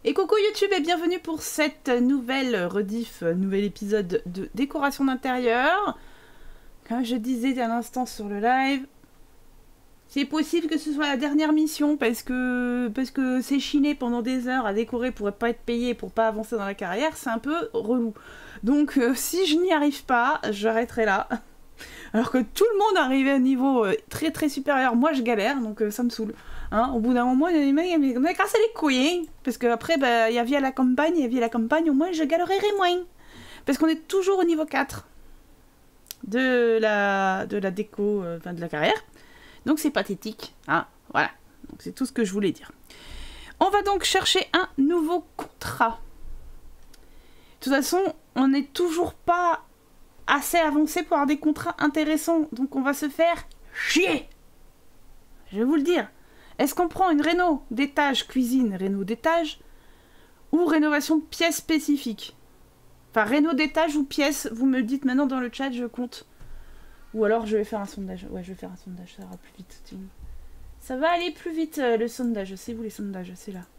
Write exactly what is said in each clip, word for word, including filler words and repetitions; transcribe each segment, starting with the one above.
Et coucou YouTube et bienvenue pour cette nouvelle rediff, nouvel épisode de décoration d'intérieur. Comme je disais à l'instant sur le live, c'est possible que ce soit la dernière mission parce que parce que s'échiner pendant des heures à décorer pour pas être payé, pour pas avancer dans la carrière, c'est un peu relou. Donc euh, si je n'y arrive pas, j'arrêterai là. Alors que tout le monde arrivait au niveau euh, très très supérieur, moi je galère, donc euh, ça me saoule. Hein, au bout d'un moment, il y a des mecs qui me cassent les couilles, hein, parce qu'après, bah, il y a via la campagne, il y a via la campagne, au moins je galérerai moins. Parce qu'on est toujours au niveau quatre de la, de la déco, euh, enfin de la carrière. Donc c'est pathétique, hein, voilà. Donc c'est tout ce que je voulais dire. On va donc chercher un nouveau contrat. De toute façon, on n'est toujours pas assez avancé pour avoir des contrats intéressants, donc on va se faire chier. Je vais vous le dire. Est-ce qu'on prend une réno d'étage cuisine, réno d'étage, ou rénovation de pièces spécifiques? Enfin, réno d'étage ou pièces, vous me dites maintenant dans le chat, je compte. Ou alors je vais faire un sondage. Ouais, je vais faire un sondage, ça ira plus vite. Ça va aller plus vite, euh, le sondage. C'est vous les sondages, c'est là.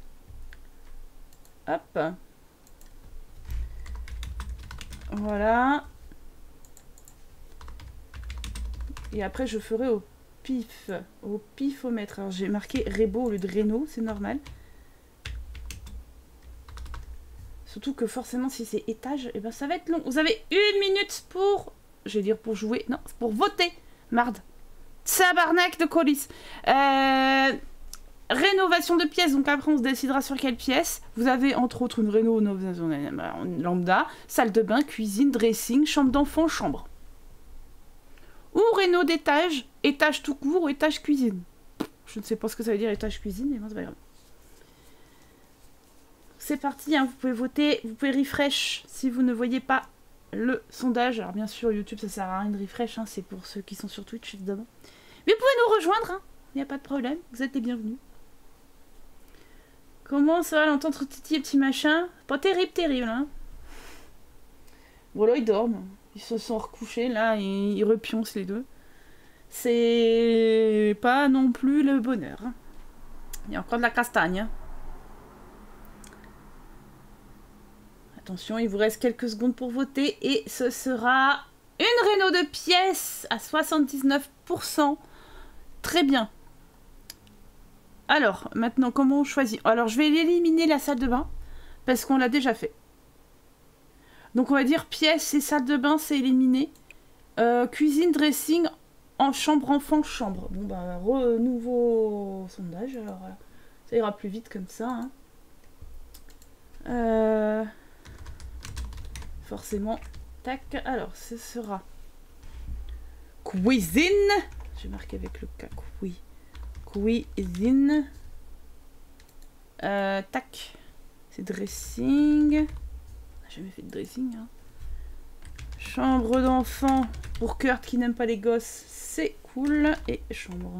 Hop. Voilà. Et après, je ferai au pif, au pifomètre. Alors j'ai marqué Rébo au lieu de Réno, c'est normal. Surtout que forcément si c'est étage, et eh ben ça va être long. Vous avez une minute pour, je vais dire pour jouer, non, pour voter. Marde. Tabarnak de colis. Euh, rénovation de pièces, donc après on se décidera sur quelle pièce. Vous avez entre autres une réno lambda, salle de bain, cuisine, dressing, chambre d'enfant, chambre. Ou réno d'étage, étage tout court ou étage cuisine. Je ne sais pas ce que ça veut dire étage cuisine, mais bon, c'est pas grave. C'est parti, hein, vous pouvez voter, vous pouvez refresh si vous ne voyez pas le sondage. Alors bien sûr, YouTube, ça sert à rien de refresh, hein, c'est pour ceux qui sont sur Twitch, évidemment. Mais vous pouvez nous rejoindre, hein, il n'y a pas de problème, vous êtes les bienvenus. Comment ça va l'entendre Titi et petit machin? Pas terrible, terrible, hein. Voilà, ils dorment. Ils se sont recouchés, là, et ils repioncent les deux. C'est pas non plus le bonheur. Hein. Il y a encore de la castagne. Hein. Attention, il vous reste quelques secondes pour voter. Et ce sera une réno de pièces à soixante-dix-neuf pour cent. Très bien. Alors, maintenant, comment on choisit? Alors, je vais éliminer la salle de bain, parce qu'on l'a déjà fait. Donc on va dire pièces et salle de bain, c'est éliminé. Euh, cuisine, dressing, en chambre, enfant, chambre. Bon bah, re, nouveau sondage, alors voilà. Ça ira plus vite comme ça. Hein. Euh... Forcément. Tac. Alors, ce sera cuisine. J'ai marqué avec le K. Oui. Cuisine. Euh, tac. C'est dressing. J'ai jamais fait de dressing. Hein. Chambre d'enfant pour Kurt qui n'aime pas les gosses, c'est cool. Et chambre.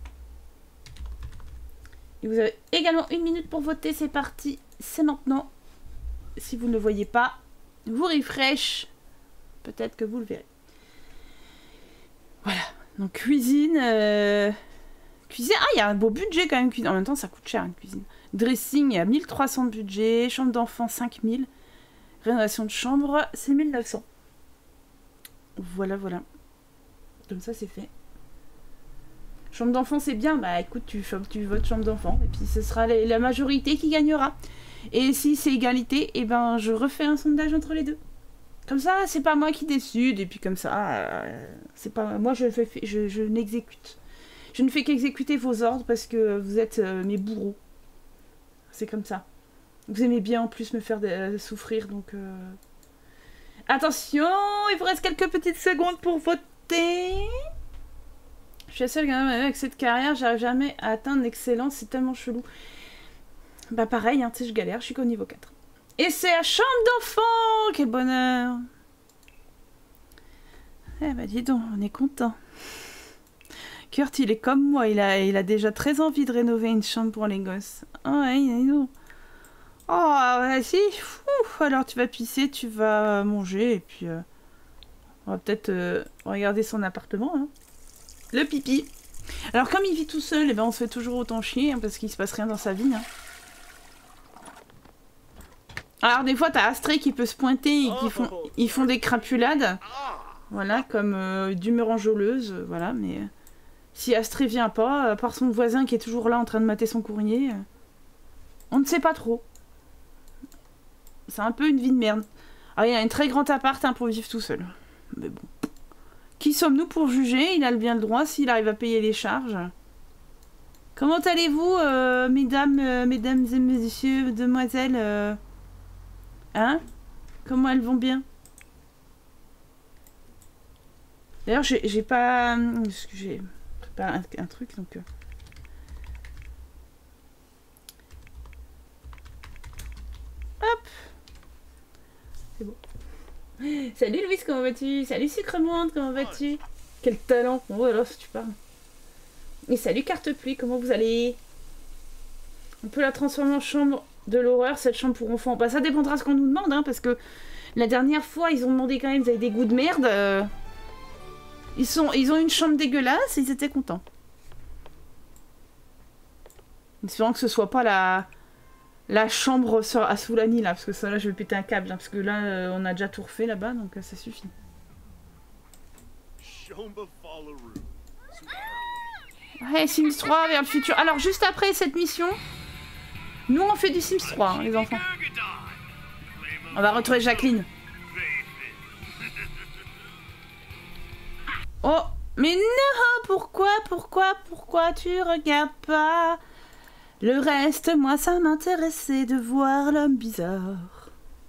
Et vous avez également une minute pour voter. C'est parti, c'est maintenant. Si vous ne le voyez pas, vous refresh. Peut-être que vous le verrez. Voilà. Donc cuisine. Euh... Cuisine. Ah, il y a un beau budget quand même. Cuisine. En même temps, ça coûte cher une cuisine. Dressing, il y a mille trois cents de budget. Chambre d'enfant, cinq mille. Rénovation de chambre, c'est mille neuf cents. Voilà, voilà. Comme ça, c'est fait. Chambre d'enfant, c'est bien. Bah écoute, tu, tu votes chambre d'enfant. Et puis, ce sera la, la majorité qui gagnera. Et si c'est égalité, et eh ben, je refais un sondage entre les deux. Comme ça, c'est pas moi qui décide. Et puis, comme ça, euh, c'est pas moi, je, fais, je, je n'exécute. Je ne fais qu'exécuter vos ordres parce que vous êtes euh, mes bourreaux. C'est comme ça. Vous aimez bien en plus me faire euh, souffrir, donc... Euh... Attention, il vous reste quelques petites secondes pour voter. Je suis la seule quand même avec cette carrière, j'arrive jamais à atteindre l'excellence, c'est tellement chelou. Bah pareil, hein, tu sais, je galère, je suis qu'au niveau quatre. Et c'est la chambre d'enfant. Quel bonheur. Eh bah dis donc, on est content. Kurt, il est comme moi, il a, il a déjà très envie de rénover une chambre pour les gosses. Oh, ouais, nous. Oh, vas-y. Alors tu vas pisser, tu vas manger, et puis euh, on va peut-être euh, regarder son appartement. Hein. Le pipi. Alors comme il vit tout seul, eh ben, on se fait toujours autant chier, hein, parce qu'il se passe rien dans sa vie. Hein. Alors des fois t'as Astrée qui peut se pointer et qui font, ils font des crapulades. Voilà, comme euh, d'humeur enjôleuse, euh, voilà, mais... Euh, si Astrée vient pas, à part son voisin qui est toujours là en train de mater son courrier, euh, on ne sait pas trop. C'est un peu une vie de merde. Alors il y a un très grand appart hein, pour vivre tout seul. Mais bon. Qui sommes-nous pour juger? Il a bien le droit s'il arrive à payer les charges. Comment allez-vous, euh, mesdames, euh, mesdames et messieurs, demoiselles euh... Hein? Comment elles vont bien? D'ailleurs, j'ai pas... J'ai pas un, un truc, donc... Euh... Hop! C'est bon. Salut Louise, comment vas-tu? Salut Sucremonde, comment vas-tu? Quel talent! Oh là, si tu parles. Et salut Carte Pluie, comment vous allez? On peut la transformer en chambre de l'horreur, cette chambre pour enfants. Bah ça dépendra de ce qu'on nous demande, hein, parce que la dernière fois, ils ont demandé quand même, vous avez des goûts de merde. Euh... Ils, sont, ils ont une chambre dégueulasse, ils étaient contents. Espérons que ce soit pas la, la chambre sur, à Soulani, là, parce que ça, là, je vais péter un câble, hein, parce que là, euh, on a déjà tout refait là-bas, donc euh, ça suffit. Ouais, Sims trois vers le futur. Alors, juste après cette mission, nous, on fait du Sims trois, hein, les enfants. On va retrouver Jacqueline. Oh, mais non, pourquoi, pourquoi, pourquoi tu regardes pas le reste? Moi, ça m'intéressait de voir l'homme bizarre.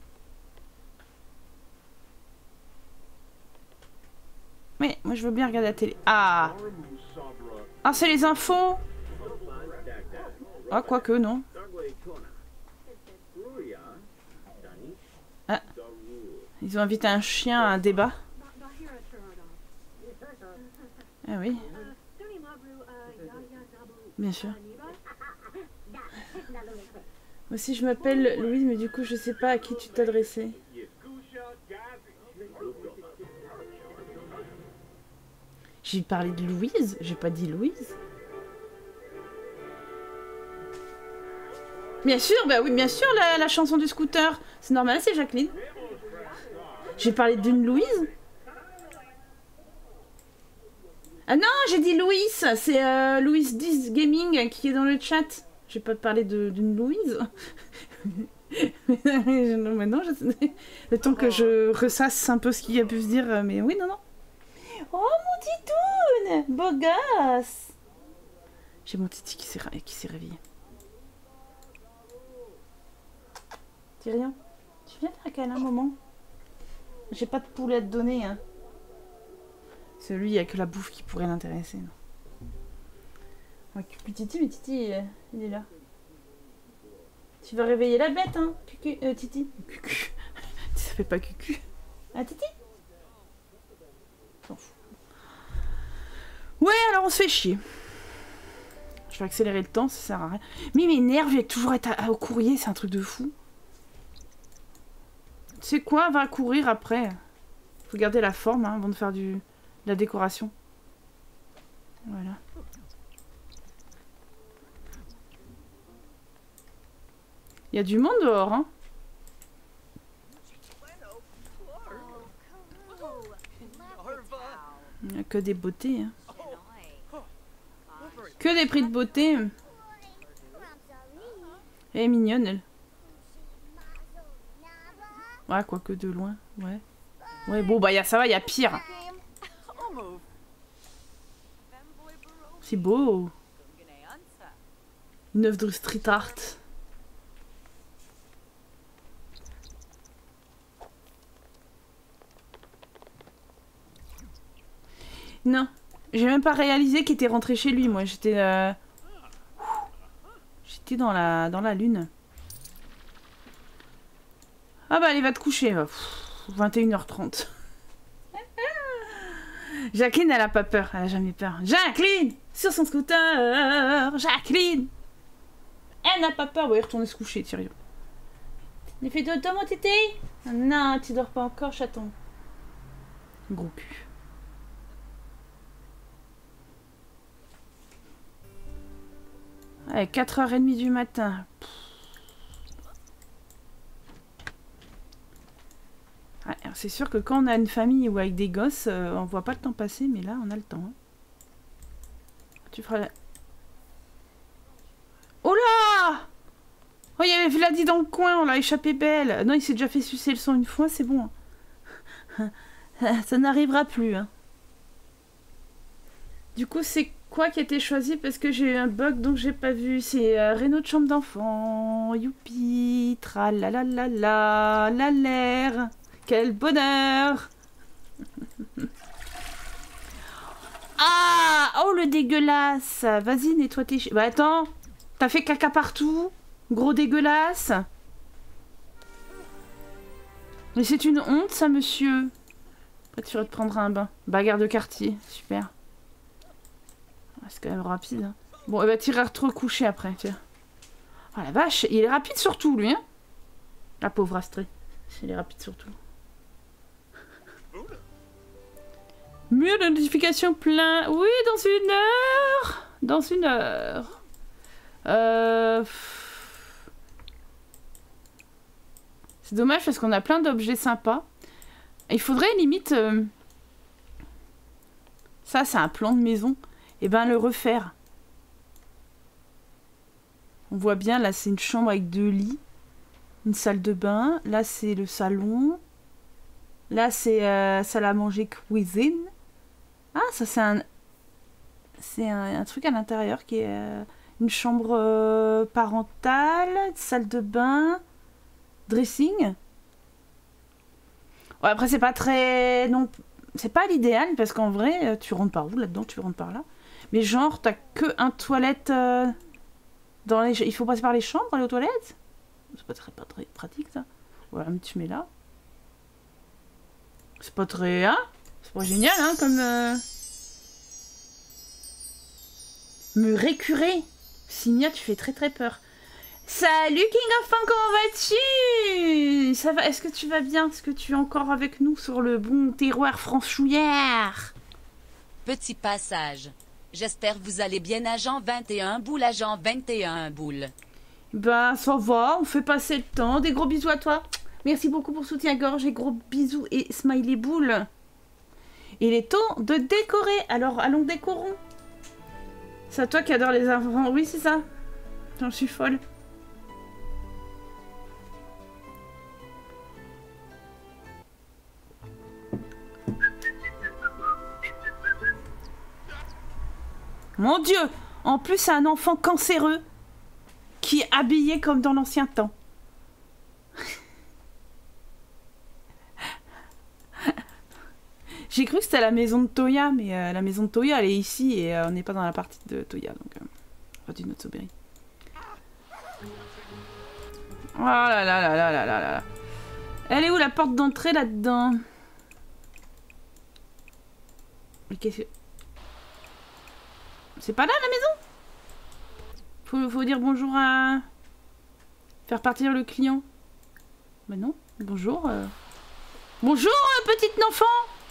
Mais moi, je veux bien regarder la télé. Ah, ah, c'est les infos. Ah, quoique, non. Ah, ils ont invité un chien à un débat. Ah oui. Bien sûr. Moi aussi je m'appelle Louise, mais du coup je sais pas à qui tu t'adressais. J'ai parlé de Louise, j'ai pas dit Louise. Bien sûr, bah oui, bien sûr, la, la chanson du scooter. C'est normal, c'est Jacqueline. J'ai parlé d'une Louise. Ah non, j'ai dit Louis, c'est euh, Louis dix Gaming qui est dans le chat. J'ai pas parlé d'une Louise. Mais non, je... le temps que je ressasse un peu ce qu'il y a pu se dire, mais oui, non, non. Oh mon titoune, beau gosse. J'ai mon titi qui s'est qui réveillé. Tyrion, tu viens faire un câlin un moment? J'ai pas de poulet à te donner, hein. Celui, il n'y a que la bouffe qui pourrait l'intéresser. Ouais, Cucu Titi, mais Titi, euh, il est là. Tu vas réveiller la bête, hein, Cucu, euh, Titi. Cucu. Ça fait pas Cucu. Ah, Titi? S'en fout. Ouais, alors on se fait chier. Je vais accélérer le temps, ça sert à rien. Mais il m'énerve, il va toujours être à, à, au courrier, c'est un truc de fou. Tu sais quoi, va courir après. Faut garder la forme, hein, avant de faire du... la décoration. Voilà. Il y a du monde dehors, hein. Il n'y a que des beautés, hein. Que des prix de beauté. Elle est mignonne, elle. Ouais, quoique de loin, ouais. Ouais, bon, bah y a, ça va, il y a pire. C'est beau. Une œuvre de street art. Non, j'ai même pas réalisé qu'il était rentré chez lui, moi. J'étais... Euh... J'étais dans la... dans la lune. Ah bah allez, va te coucher. Pff, vingt et une heures trente. Jacqueline, elle a pas peur. Elle a jamais peur. Jacqueline! Sur son scooter! Jacqueline! Elle n'a pas peur. Bon, il retourner se coucher, Tyrion. Il fait dodo, mon tété? Non, tu dors pas encore, chaton. Gros cul. Allez, quatre heures trente du matin. C'est sûr que quand on a une famille ou avec des gosses, euh, on voit pas le temps passer, mais là, on a le temps. Hein. Tu feras la... Oh là! Oh, il y avait Vladi dans le coin, on l'a échappé belle. Non, il s'est déjà fait sucer le sang une fois, c'est bon. Ça n'arrivera plus. Hein. Du coup, c'est quoi qui a été choisi? Parce que j'ai eu un bug, donc j'ai pas vu. C'est euh, Réno de chambre d'enfant. Youpi, tralalalala, la l'air. Quel bonheur! Ah! Oh, le dégueulasse! Vas-y, nettoie tes... Bah attends! T'as fait caca partout? Gros dégueulasse! Mais c'est une honte, ça, monsieur! Après, tu vas te prendre un bain. Bagarre de quartier, super. C'est quand même rapide. Hein. Bon, il va tirer à te recoucher après, tiens. Oh la vache, il est rapide surtout, lui, hein? La pauvre Astrée. Il est rapide surtout. Mur de notification plein. Oui, dans une heure. Dans une heure. Euh... C'est dommage parce qu'on a plein d'objets sympas. Il faudrait limite... Euh... Ça, c'est un plan de maison. Et ben le refaire. On voit bien, là, c'est une chambre avec deux lits. Une salle de bain. Là, c'est le salon. Là, c'est euh, salle à manger cuisine. Ah, ça, c'est un... C'est un, un truc à l'intérieur qui est euh, une chambre euh, parentale, salle de bain, dressing. Ouais, après, c'est pas très... Non, c'est pas l'idéal, parce qu'en vrai, tu rentres par où là-dedans? Tu rentres par là. Mais genre, t'as que un toilette... Euh, dans les... Il faut passer par les chambres pour aller aux toilettes? C'est pas très, pas très pratique, ça. Voilà, mais tu mets là. C'est pas très... Hein? C'est pas génial, hein, comme... Euh... Me récurer. Signia, tu fais très très peur. Salut King of Fun, comment vas-tu? Ça va? Est-ce que tu vas bien? Est-ce que tu es encore avec nous sur le bon terroir franchouillère? Petit passage. J'espère que vous allez bien, agent vingt et un boule, agent vingt et un boule. Bah, ça va, on fait passer le temps. Des gros bisous à toi. Merci beaucoup pour le soutien-gorge et gros bisous et smiley boule. Il est temps de décorer. Alors, allons décorons. C'est à toi qui adore les enfants. Oui, c'est ça. J'en suis folle. Mon Dieu! En plus, c'est un enfant cancéreux qui est habillé comme dans l'ancien temps. J'ai cru que c'était la maison de Toya, mais euh, la maison de Toya, elle est ici et euh, on n'est pas dans la partie de Toya, donc... Euh, pas d'une autre Soberry. Oh là là là là là là là. Elle est où la porte d'entrée là-dedans? Mais qu'est-ce que... C'est pas là la maison? Faut, faut dire bonjour à... Faire partir le client. Bah non, bonjour. Euh... Bonjour, euh, petite enfant.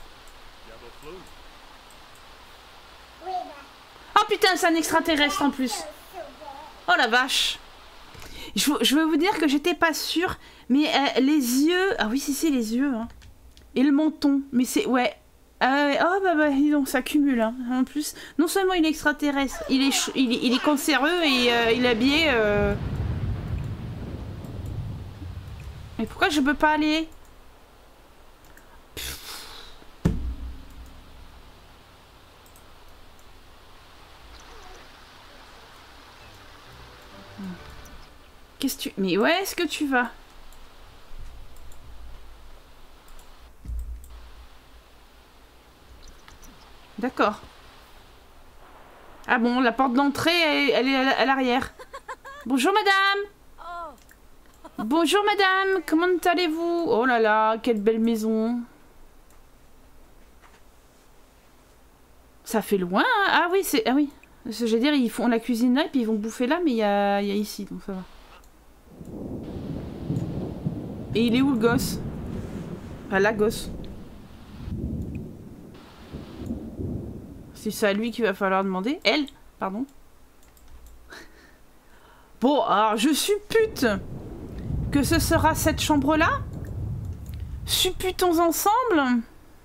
Oh putain, c'est un extraterrestre en plus. Oh la vache. Je, je veux vous dire que j'étais pas sûre, mais euh, les yeux... Ah oui, si, si, les yeux. Hein. Et le menton. Mais c'est... Ouais. Euh, oh bah bah, donc ça cumule. Hein. En plus, non seulement il est extraterrestre, il est, il est, il est cancéreux et euh, il est habillé... Euh... Mais pourquoi je peux pas aller? Qu'est-ce que tu... Mais où est-ce que tu vas? D'accord. Ah bon, la porte d'entrée, elle, elle est à l'arrière. Bonjour madame. Bonjour madame, comment allez-vous? Oh là là, quelle belle maison. Ça fait loin, hein? Ah oui, c'est... Ah oui. Je veux dire, ils font la cuisine là et puis ils vont bouffer là, mais il y a... il y a ici, donc ça va. Et il est où le gosse? Enfin, la gosse. C'est à lui qu'il va falloir demander. Elle, pardon. Bon, alors je suppute que ce sera cette chambre-là. Supputons ensemble.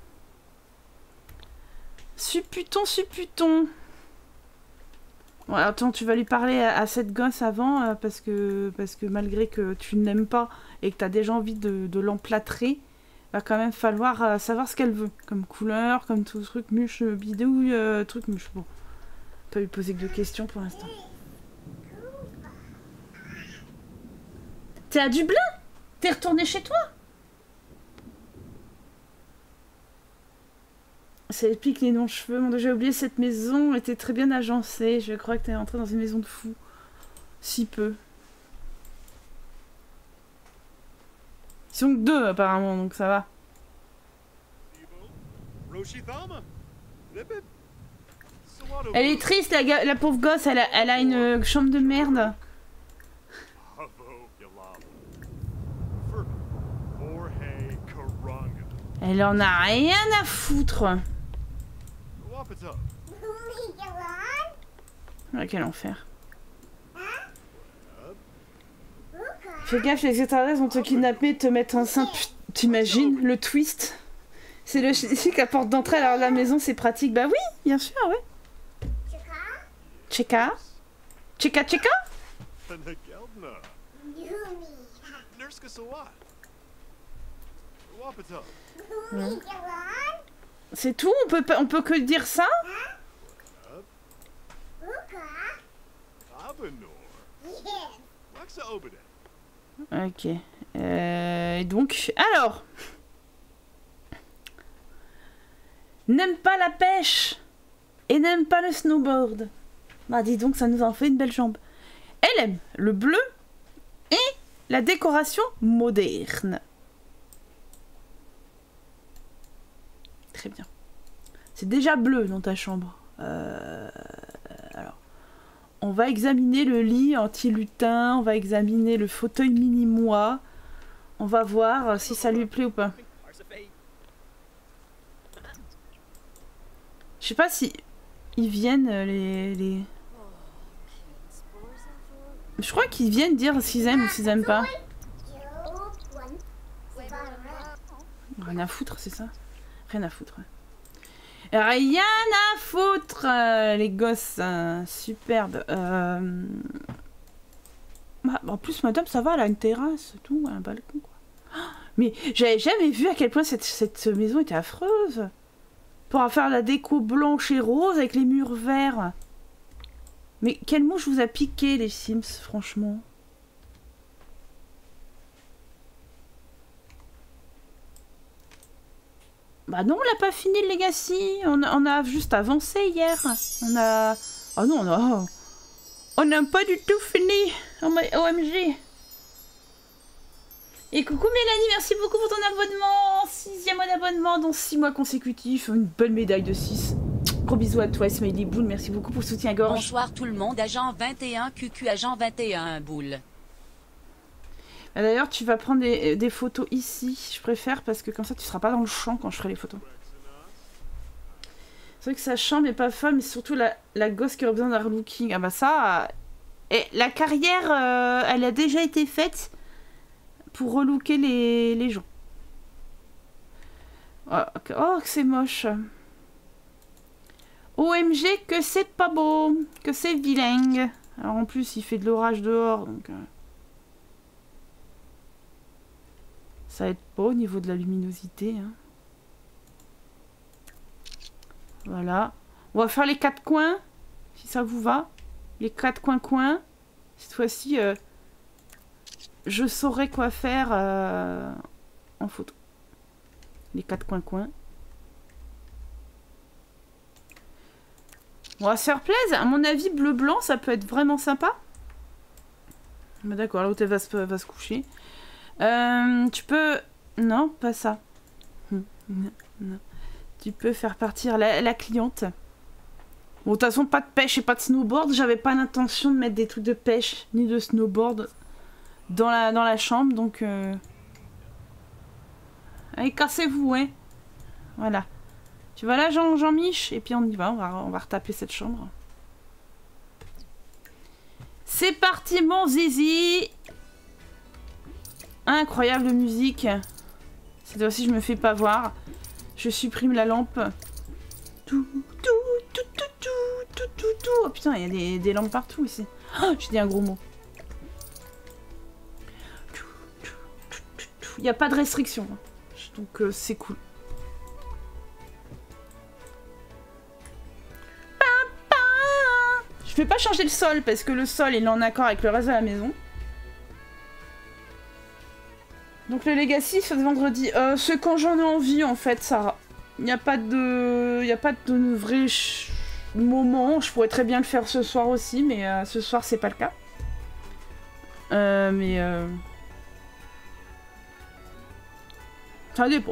Supputons, supputons. Bon, attends, tu vas lui parler à, à cette gosse avant, euh, parce que parce que malgré que tu ne l'aimes pas et que tu as déjà envie de, de l'emplâtrer, va quand même falloir euh, savoir ce qu'elle veut. Comme couleur, comme tout truc, mûche, bidouille, euh, truc mûche. Bon, pas lui poser que deux questions pour l'instant. T'es à Dublin? T'es retourné chez toi? Ça explique les non-cheveux. Mon Dieu, j'ai oublié, cette maison était très bien agencée. Je crois que t'es entré dans une maison de fou. Si peu. Ils sont que deux apparemment, donc ça va. Elle est triste, la, la pauvre gosse. Elle a, elle a une chambre de merde. Elle en a rien à foutre. Ah, quel enfer. Fais gaffe, les extraterrestres vont te kidnapper, te mettre enceinte. T'imagines le twist? C'est le chic à porte d'entrée, alors la maison c'est pratique. Bah oui, bien sûr, ouais. Cheka? Cheka, cheka? Ouais. C'est tout? On peut, on peut que dire ça? Ok. Euh, et donc, alors... N'aime pas la pêche et n'aime pas le snowboard. Bah dis donc, ça nous en fait une belle jambe. Elle aime le bleu et la décoration moderne. Très bien. C'est déjà bleu dans ta chambre. Euh, alors, on va examiner le lit anti-lutin, on va examiner le fauteuil mini-moi. On va voir si ça lui plaît ou pas. Je sais pas si ils viennent les... les... Je crois qu'ils viennent dire s'ils aiment ou s'ils aiment pas. Rien à foutre, c'est ça? Rien à foutre. Rien à foutre, euh, les gosses. Euh, superbe. Euh... Bah, en plus, madame, ça va, elle a une terrasse, tout, un balcon, quoi. Mais j'avais jamais vu à quel point cette, cette maison était affreuse. Pour faire la déco blanche et rose avec les murs verts. Mais quelle mouche vous a piqué, les Sims, franchement? Bah non, on l'a pas fini le Legacy. On a, on a juste avancé hier. On a... Oh non, on a... On n'a pas du tout fini. O M G. Et coucou Mélanie, merci beaucoup pour ton abonnement. Sixième mois d'abonnement dans six mois consécutifs. Une belle médaille de six. Gros bisous à toi, Smiley Boule. Merci beaucoup pour le soutien gorge. Bonsoir tout le monde, agent vingt et un, Q Q agent vingt et un, Boule. D'ailleurs, tu vas prendre des, des photos ici. Je préfère parce que comme ça, tu seras pas dans le champ quand je ferai les photos. C'est vrai que sa chambre est pas folle, mais surtout la, la gosse qui aurait besoin d'un relooking. Ah bah ça... Et la carrière, euh, elle a déjà été faite pour relooker les, les gens. Oh, oh que c'est moche. O M G, que c'est pas beau. Que c'est vilain. Alors en plus, il fait de l'orage dehors, donc... Euh, ça aide pas au niveau de la luminosité. Hein. Voilà. On va faire les quatre coins, si ça vous va. Les quatre coins-coins. Cette fois-ci, euh, je saurai quoi faire euh, en photo. Les quatre coins-coins. On va se faire plaisir. À mon avis, bleu-blanc, ça peut être vraiment sympa. Mais d'accord, l'autre, elle va se, va se coucher. Euh, tu peux... Non, pas ça. Non, non. Tu peux faire partir la, la cliente. Bon, de toute façon, pas de pêche et pas de snowboard. J'avais pas l'intention de mettre des trucs de pêche ni de snowboard dans la, dans la chambre, donc... Euh... Allez, cassez-vous, hein. Voilà. Tu vas là, Jean, Jean-Mich? Et puis on y va, on va, on va retaper cette chambre. C'est parti, mon zizi. Incroyable musique. Cette fois-ci, je me fais pas voir. Je supprime la lampe. Tout, tout, tout, tout, tout, tout, tout, tout. Oh putain, il y a des, des lampes partout ici. Oh, j'ai dit un gros mot. Il n'y a pas de restriction. Donc euh, c'est cool. Je vais pas changer le sol parce que le sol il est en accord avec le reste de la maison. Donc le Legacy ce vendredi. Euh, c'est quand j'en ai envie en fait, Sarah. Il n'y a pas de... Il n'y a pas de vrai ch... moment. Je pourrais très bien le faire ce soir aussi, mais euh, ce soir c'est pas le cas. Euh, mais... Euh... Ça dépend.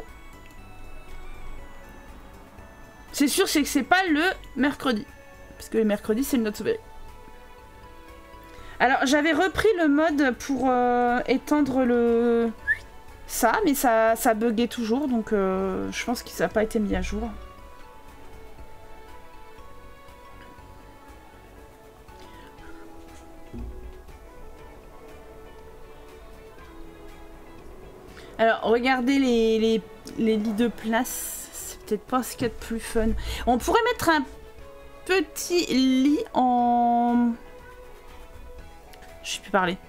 C'est sûr, c'est que c'est pas le mercredi. Parce que le mercredi, c'est le Not So Very. Alors, j'avais repris le mode pour euh, étendre le... ça, mais ça, ça buguait toujours, donc euh, je pense que ça n'a pas été mis à jour. Alors, regardez les, les, les lits de place. C'est peut-être pas ce qu'il y a de plus fun. On pourrait mettre un petit lit en... Je sais plus parler.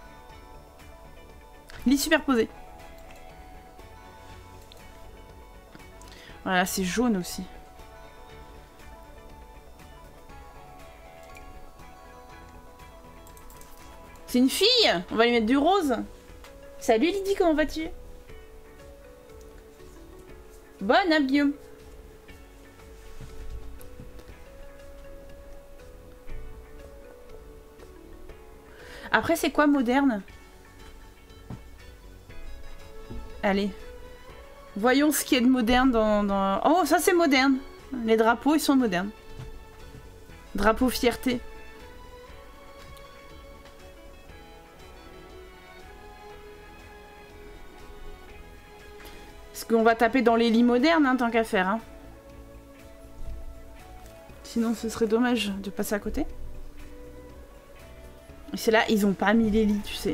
Lit superposé. Voilà, c'est jaune aussi. C'est une fille! On va lui mettre du rose. Salut Lydie, comment vas-tu? Bonne hein, Guillaume. Après, c'est quoi moderne? Allez. Voyons ce qu'il y a de moderne dans... dans... Oh, ça c'est moderne. Les drapeaux, ils sont modernes. Drapeau fierté. Parce qu'on va taper dans les lits modernes, hein, tant qu'à faire. Hein. Sinon, ce serait dommage de passer à côté. C'est là, ils ont pas mis les lits, tu sais.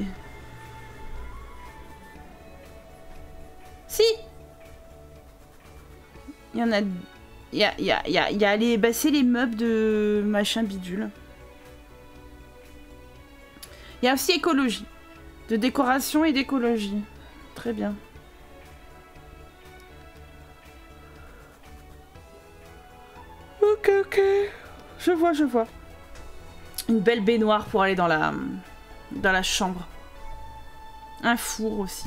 Si! Il y en a... Il y a, il y a, il y a, il y a les... Bah, c'est les meubles de machin bidule. Il y a aussi écologie. De décoration et d'écologie. Très bien. Ok, ok. Je vois, je vois. Une belle baignoire pour aller dans la... dans la chambre. Un four aussi.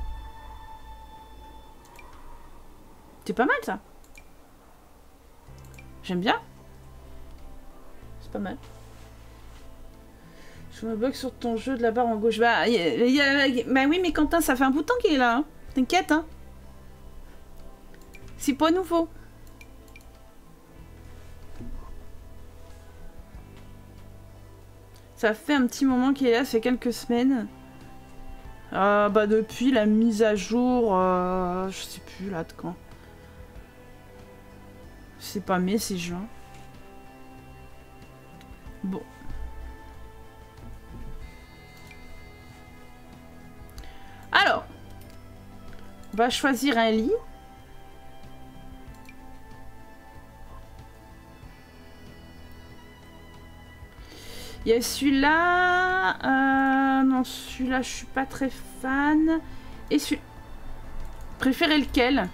C'est pas mal ça. J'aime bien. C'est pas mal. Je me bug sur ton jeu de la barre en gauche. Bah, y a, y a, bah oui, mais Quentin, ça fait un bout de temps qu'il est là. Hein. T'inquiète, hein. C'est pas nouveau. Ça fait un petit moment qu'il est là, ça fait quelques semaines. Euh, bah depuis la mise à jour, euh, je sais plus là de quand. C'est pas mai, c'est juin. Bon. Alors, on va choisir un lit. Il y a celui-là. Euh, non, celui-là, je suis pas très fan. Et celui... Préférez lequel?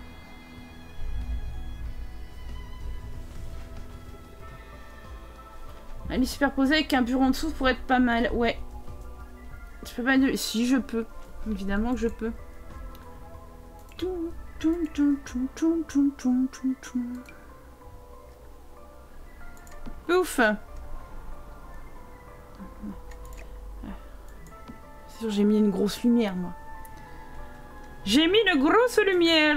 Un lit superposé avec un bureau en dessous pourrait être pas mal. Ouais. Je peux pas... Si, je peux. Évidemment que je peux. Ouf. C'est sûr, j'ai mis une grosse lumière, moi. J'ai mis une grosse lumière.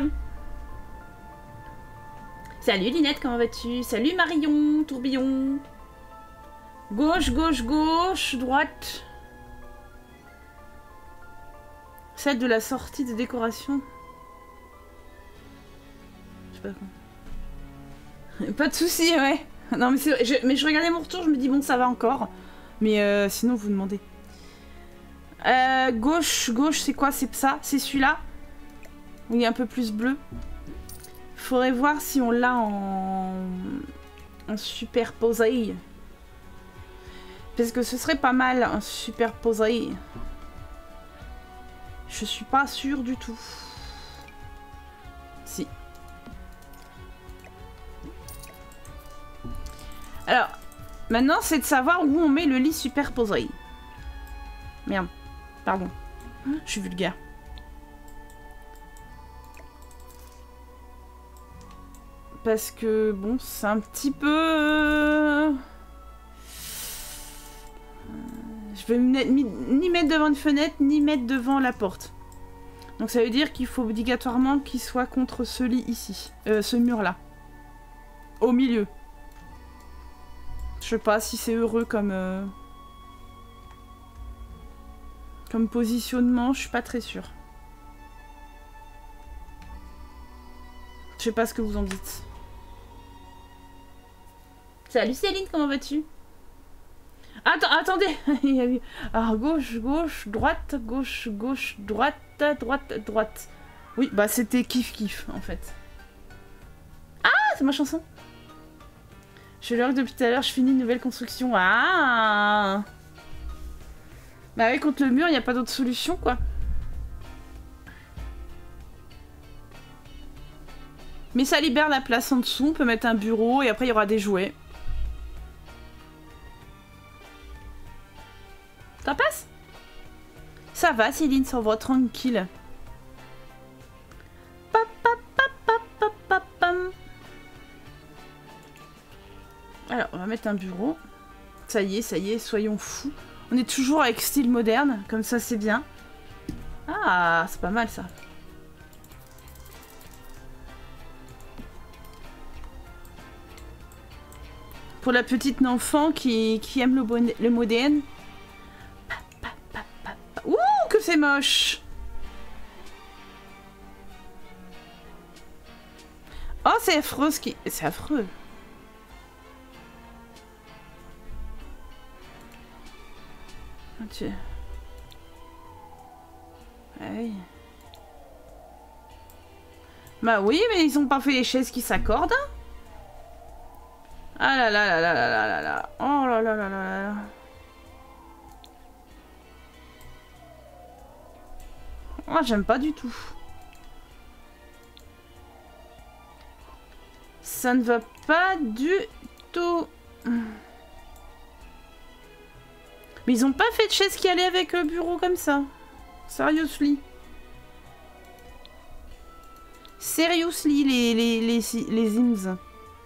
Salut Linette, comment vas-tu? Salut Marion, tourbillon. Gauche, gauche, gauche, droite. Celle de la sortie de décoration. Je sais pas quoi. Pas de soucis, ouais. Non, mais, je, mais je regardais mon retour, je me dis bon, ça va encore. Mais euh, sinon, vous demandez. Euh, gauche, gauche, c'est quoi? C'est ça? C'est celui-là? Oui, un peu plus bleu. Faudrait voir si on l'a en... en superposé. Parce que ce serait pas mal en superposé. Je suis pas sûre du tout. Si. Alors, maintenant c'est de savoir où on met le lit superposé. Merde, pardon. Je suis vulgaire. Parce que, bon, c'est un petit peu... Euh... Je vais ni mettre devant une fenêtre, ni mettre devant la porte. Donc ça veut dire qu'il faut obligatoirement qu'il soit contre ce lit ici. Euh, ce mur-là. Au milieu. Je sais pas si c'est heureux comme... Euh... Comme positionnement, je suis pas très sûre. Je sais pas ce que vous en dites. Salut Céline, comment vas-tu? Attends, attendez. Alors gauche, gauche, droite, gauche, gauche, droite, droite, droite. Oui, bah c'était kiff kiff en fait. Ah, c'est ma chanson. Je leur que depuis tout à l'heure, je finis une nouvelle construction. Ah. Bah oui, contre le mur, il n'y a pas d'autre solution quoi. Mais ça libère la place en dessous, on peut mettre un bureau et après il y aura des jouets. Ça passe? Ça va, Céline, ça va tranquille. Alors, on va mettre un bureau. Ça y est, ça y est, soyons fous. On est toujours avec style moderne, comme ça c'est bien. Ah, c'est pas mal ça. Pour la petite enfant qui, qui aime le, bon, le moderne. Ouh, que c'est moche! Oh, c'est affreux ce qui... C'est affreux. Ok. Ah oui. Bah oui, mais ils ont pas fait les chaises qui s'accordent. Hein. Ah là là là là là là là là. Oh là là là là là. Moi, oh, j'aime pas du tout. Ça ne va pas du tout. Mais ils ont pas fait de chaise qui allait avec le bureau comme ça. Seriously. Seriously, les, les, les, les Sims.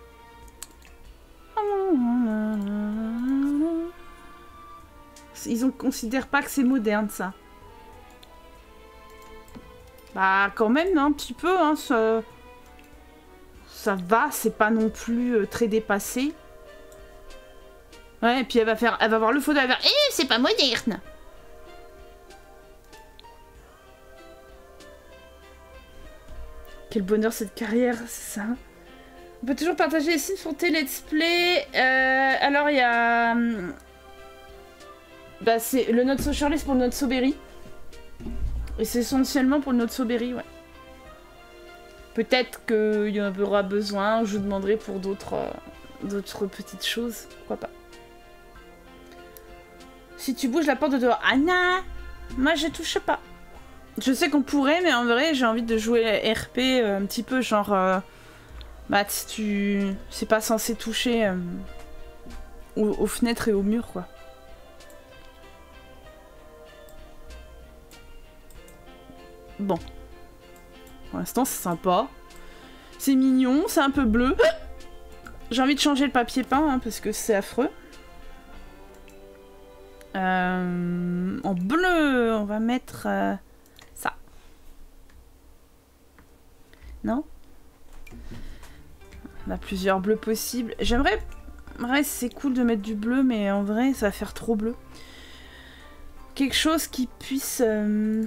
Ils ne considèrent pas que c'est moderne, ça. Bah, quand même, un petit peu, hein, ça... Ça va, c'est pas non plus euh, très dépassé. Ouais, et puis elle va faire... Elle va voir le photo, elle va faire... Eh, c'est pas moderne. Quel bonheur, cette carrière, c'est ça. On peut toujours partager les signes sur tes let's play. Euh, alors, il y a... Bah, c'est le Not So Shirley, c'est pour le Not So Berry. Et c'est essentiellement pour le Not So Berry, ouais. Peut-être qu'il y en aura besoin, je vous demanderai pour d'autres euh, d'autres petites choses. Pourquoi pas. Si tu bouges la porte de dehors... Ah non, moi je touche pas. Je sais qu'on pourrait, mais en vrai, j'ai envie de jouer R P euh, un petit peu, genre... Euh, bah, tu... C'est pas censé toucher euh, aux, aux fenêtres et aux murs, quoi. Bon. Pour l'instant, c'est sympa. C'est mignon, c'est un peu bleu. J'ai envie de changer le papier peint, hein, parce que c'est affreux. Euh, en bleu, on va mettre euh, ça. Non? On a plusieurs bleus possibles. J'aimerais... Ouais, c'est cool de mettre du bleu, mais en vrai, ça va faire trop bleu. Quelque chose qui puisse... Euh...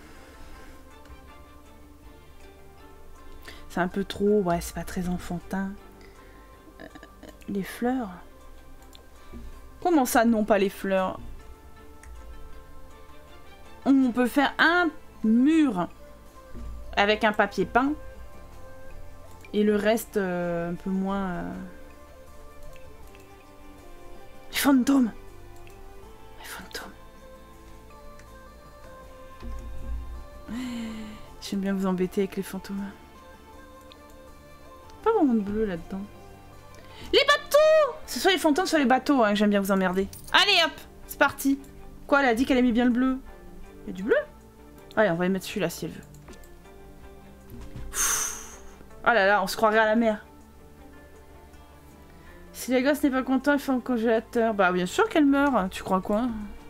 C'est un peu trop... Ouais, c'est pas très enfantin. Euh, les fleurs? Comment ça, non, pas les fleurs? On peut faire un mur avec un papier peint. Et le reste, euh, un peu moins... Euh... Les fantômes. Les fantômes. J'aime bien vous embêter avec les fantômes. Pas vraiment de bleu là-dedans. Les bateaux! C'est soit les fantômes, soit les bateaux, hein, que j'aime bien vous emmerder. Allez hop, c'est parti. Quoi, elle a dit qu'elle aimait bien le bleu? Il y a du bleu? Allez, on va y mettre celui-là si elle veut. Oh là là, on se croirait à la mer. Si la gosse n'est pas content, il faut un congélateur. Bah bien sûr qu'elle meurt, tu crois quoi?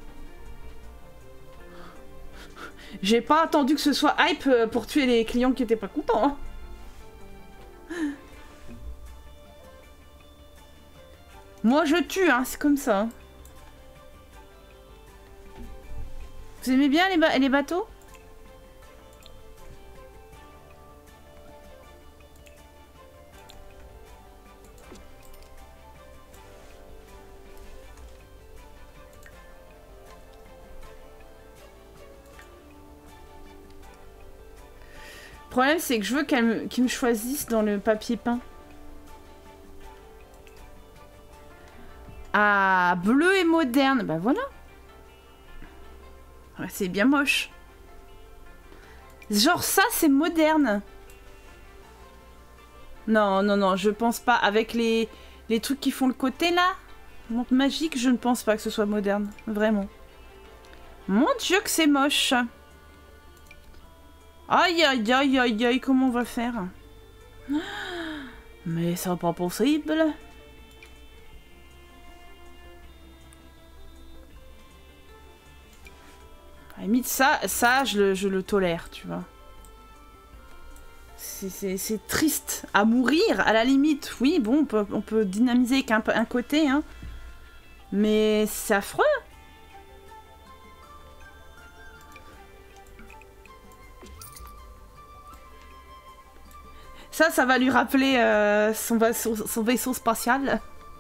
J'ai pas attendu que ce soit hype pour tuer les clients qui étaient pas contents. Hein. Moi je tue, hein, c'est comme ça. Vous aimez bien les, ba les bateaux? Le problème, c'est que je veux qu'elle me, qu'ils me choisissent dans le papier peint. Ah, bleu et moderne. Bah voilà. Ouais, c'est bien moche. Genre ça, c'est moderne. Non, non, non, je pense pas. Avec les, les trucs qui font le côté là, montre magique, je ne pense pas que ce soit moderne. Vraiment. Mon Dieu que c'est moche. Aïe, aïe, aïe, aïe, aïe, comment on va faire? Mais c'est pas possible. À la limite, ça, ça je, le, je le tolère, tu vois. C'est triste. À mourir, à la limite. Oui, bon, on peut, on peut dynamiser avec un, un côté, hein. Mais c'est affreux. Ça, ça va lui rappeler euh, son, vaisseau, son vaisseau spatial.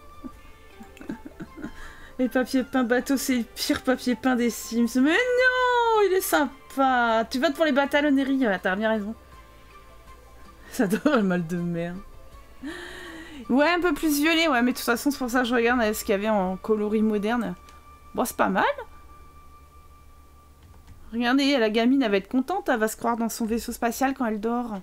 Les papiers peints bateaux, c'est le pire papier peint des Sims. Mais non, il est sympa. Tu votes pour les bataillonneries, ouais, t'as bien raison. Ça doit avoir le mal de merde. Ouais, un peu plus violet, ouais, mais de toute façon, c'est pour ça que je regarde ce qu'il y avait en coloris moderne. Bon, c'est pas mal. Regardez, la gamine, elle va être contente, elle va se croire dans son vaisseau spatial quand elle dort.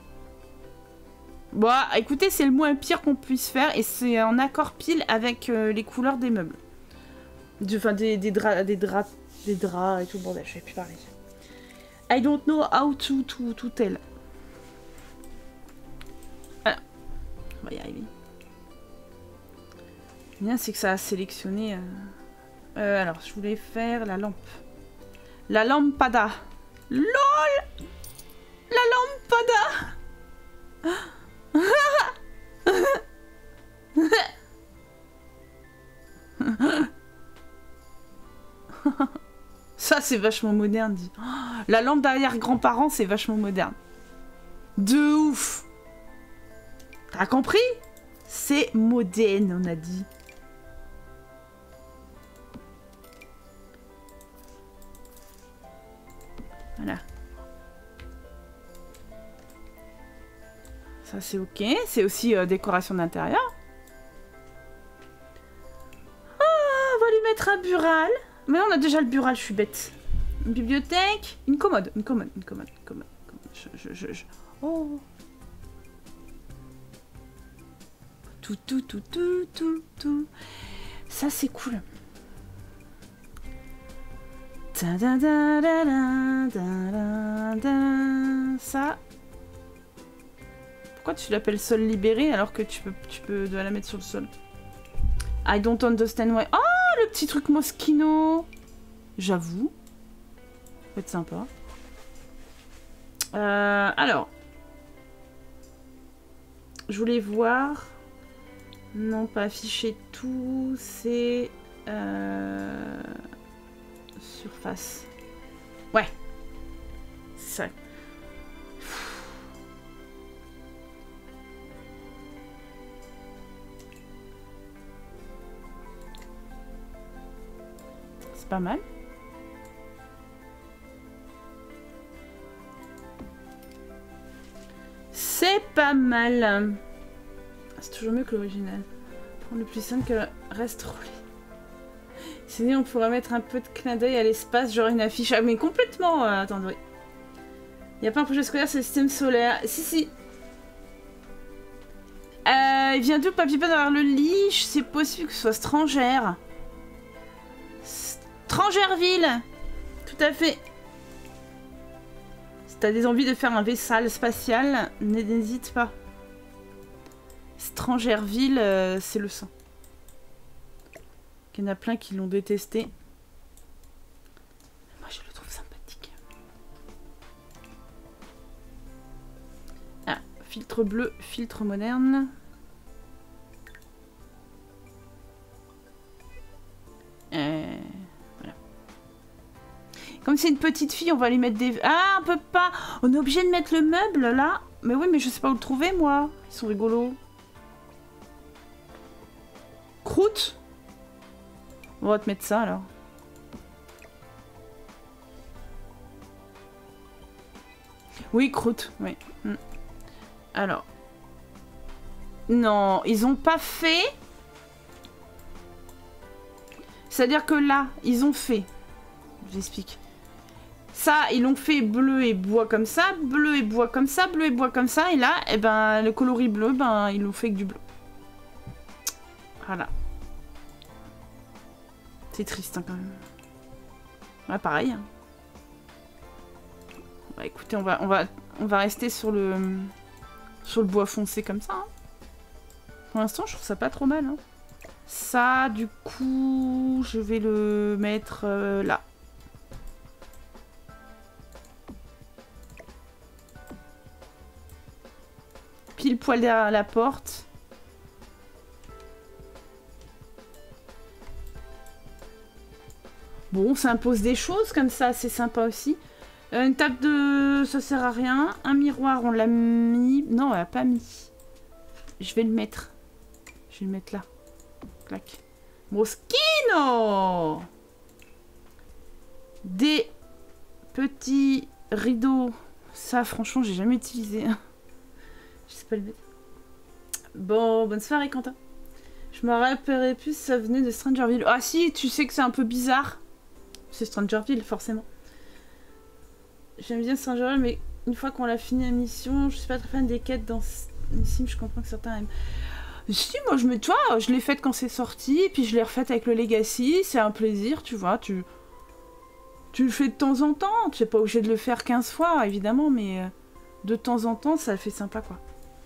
Bon, écoutez, c'est le moins pire qu'on puisse faire et c'est en accord pile avec euh, les couleurs des meubles. Enfin, des, des draps, des draps, des draps et tout le bordel, je vais plus parler. I don't know how to, to, to tell. Voilà. On va y arriver. Le bien, c'est que ça a sélectionné... Euh... Euh, alors, je voulais faire la lampe. La lampada. LOL! La lampada! Ça, c'est vachement moderne, dit. La lampe d'arrière-grands-parents, c'est vachement moderne. De ouf! T'as compris? C'est moderne, on a dit. Voilà. Ça, c'est ok. C'est aussi euh, décoration d'intérieur. Ah, on va lui mettre un bural. Mais on a déjà le bural, je suis bête. Une bibliothèque. Une commode. Une commode. Une commode. Une commode. Une commode. Je, je, je, je... Oh. Tout, tout, tout, tout, tout, tout. Ça, c'est cool. Da, da, da, da, da, da, da. Ça. Pourquoi tu l'appelles sol libéré alors que tu peux, tu peux la mettre sur le sol? I don't understand why. Oh, le petit truc Moschino. J'avoue. Ça peut être sympa. Euh, alors. Je voulais voir. Non, pas afficher tout. C'est... Euh... Surface. Ouais. C'est ça. C'est pas mal. C'est pas mal. C'est toujours mieux que l'original. Prendre le plus simple que reste roulé. Sinon, on pourrait mettre un peu de clin d'œil à l'espace, genre une affiche. Ah, mais complètement. Euh, attendez. Il n'y a pas un projet scolaire sur le système solaire. Si, si. Euh, il vient d'où le papier peint derrière le lit? C'est possible que ce soit Strangère. Strangerville. Tout à fait. Si t'as des envies de faire un vaisseau spatial, n'hésite pas. Strangerville, euh, c'est le sang. Il y en a plein qui l'ont détesté. Moi, je le trouve sympathique. Ah, filtre bleu, filtre moderne. Euh, voilà. Comme c'est une petite fille, on va lui mettre des... Ah, on peut pas. On est obligé de mettre le meuble, là. Mais oui, mais je sais pas où le trouver, moi. Ils sont rigolos. Croûte. On va te mettre ça, alors. Oui, croûte, oui. Mm. Alors. Non, ils ont pas fait... C'est-à-dire que là, ils ont fait... J'explique. Ça, ils l'ont fait bleu et bois comme ça, bleu et bois comme ça, bleu et bois comme ça, et là, eh ben, le coloris bleu, ben, ils l'ont fait avec du bleu. Voilà. C'est triste, hein, quand même. Ouais, pareil. Bah, écoutez, on va, on va, on va rester sur le, sur le bois foncé comme ça. Hein. Pour l'instant, je trouve ça pas trop mal. Hein. Ça, du coup, je vais le mettre euh, là. Pile poil derrière la porte. Bon, ça impose des choses comme ça, c'est sympa aussi. Euh, une table de... ça sert à rien. Un miroir, on l'a mis... Non, on l'a pas mis. Je vais le mettre. Je vais le mettre là. Clac. Moschino! Des petits rideaux. Ça, franchement, j'ai jamais utilisé. Je sais pas le mettre. Bon, bonne soirée, Quentin. Je me rappellerai plus, ça venait de Strangerville. Ah si, tu sais que c'est un peu bizarre. C'est Strangerville, forcément. J'aime bien Strangerville, mais une fois qu'on l'a fini la mission, je suis pas très fan des quêtes dans Sim, je comprends que certains aiment. Si, moi, je me... tu vois, je l'ai faite quand c'est sorti, puis je l'ai refaite avec le Legacy, c'est un plaisir, tu vois, tu... Tu le fais de temps en temps, tu n'es pas obligé de le faire quinze fois, évidemment, mais de temps en temps, ça fait sympa, quoi.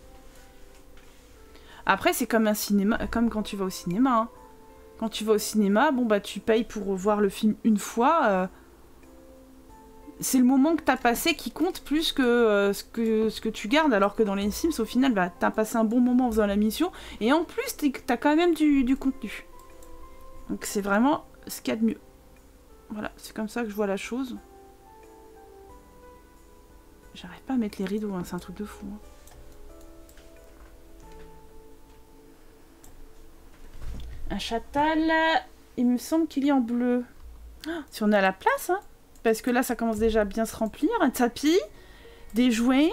Après, c'est comme un cinéma, comme quand tu vas au cinéma, hein. Quand tu vas au cinéma, bon bah tu payes pour voir le film une fois. Euh, c'est le moment que t'as passé qui compte plus que, euh, ce que ce que tu gardes. Alors que dans les Sims, au final, bah, t'as passé un bon moment en faisant la mission. Et en plus, t'as quand même du, du contenu. Donc c'est vraiment ce qu'il y a de mieux. Voilà, c'est comme ça que je vois la chose. J'arrive pas à mettre les rideaux, hein, c'est un truc de fou. Hein. Un chatal, il me semble qu'il est en bleu. Ah, si on a la place, hein, parce que là, ça commence déjà à bien se remplir. Un tapis, des jouets.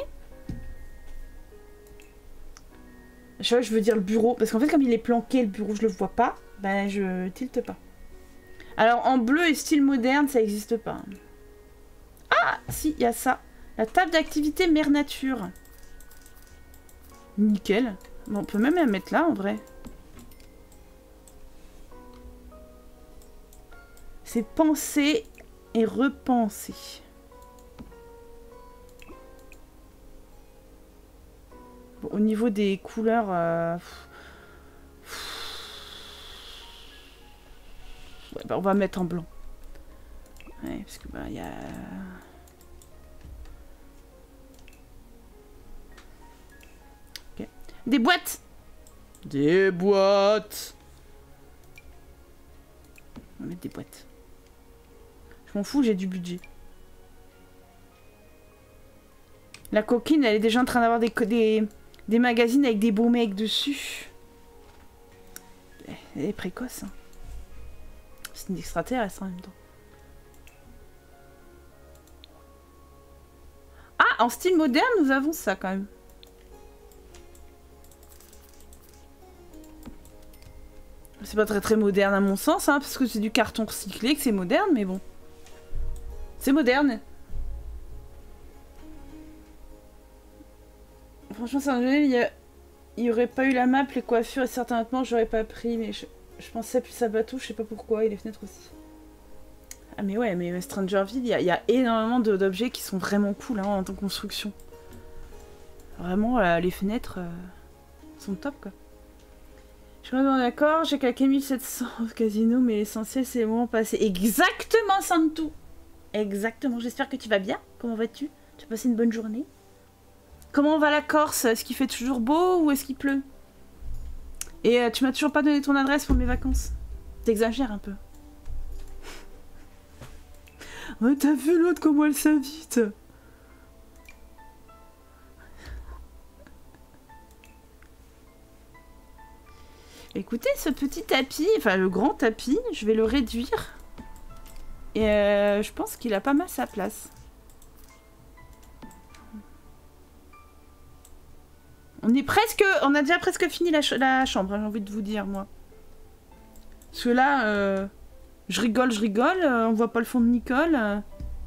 Je, vois, je veux dire le bureau, parce qu'en fait, comme il est planqué, le bureau, je le vois pas. Ben, je tilte pas. Alors, en bleu et style moderne, ça n'existe pas. Ah, si, il y a ça. La table d'activité mère nature. Nickel. Bon, on peut même la mettre là, en vrai. C'est penser et repenser. Bon, au niveau des couleurs... Euh... Ouais, bah, on va mettre en blanc. Ouais, parce que bah, il y a... Okay. Des boîtes. Des boîtes. On va mettre des boîtes. Je m'en fous, j'ai du budget. La coquine, elle est déjà en train d'avoir des, des, des magazines avec des beaux mecs dessus. Elle est précoce. Hein. C'est une extraterrestre en même temps. Ah, en style moderne, nous avons ça quand même. pas très très moderne à mon sens, hein, parce que c'est du carton recyclé, que c'est moderne, mais bon. C'est moderne. Franchement, c'est un jeu, il y, a... il y aurait pas eu la map, les coiffures, et certainement j'aurais pas pris, mais je, je pensais plus à bateau, je sais pas pourquoi, et les fenêtres aussi. Ah mais ouais, mais Strangerville, il y, y a énormément d'objets qui sont vraiment cool hein, en tant que construction. Vraiment, euh, les fenêtres euh, sont top quoi. Je suis vraiment d'accord, j'ai claqué mille sept cents au casino, mais l'essentiel c'est le moment passé. Exactement, Santou. Exactement, j'espère que tu vas bien. Comment vas-tu? Tu as passé une bonne journée? Comment va la Corse? Est-ce qu'il fait toujours beau ou est-ce qu'il pleut? Et euh, tu m'as toujours pas donné ton adresse pour mes vacances. T'exagères un peu. Oh, t'as vu l'autre comment elle s'invite? Écoutez, ce petit tapis, enfin le grand tapis, je vais le réduire. Et euh, je pense qu'il a pas mal sa place. On est presque... On a déjà presque fini la, ch la chambre, hein, j'ai envie de vous dire, moi. Parce que là, euh, je rigole, je rigole, euh, on voit pas le fond de Nicole. Euh.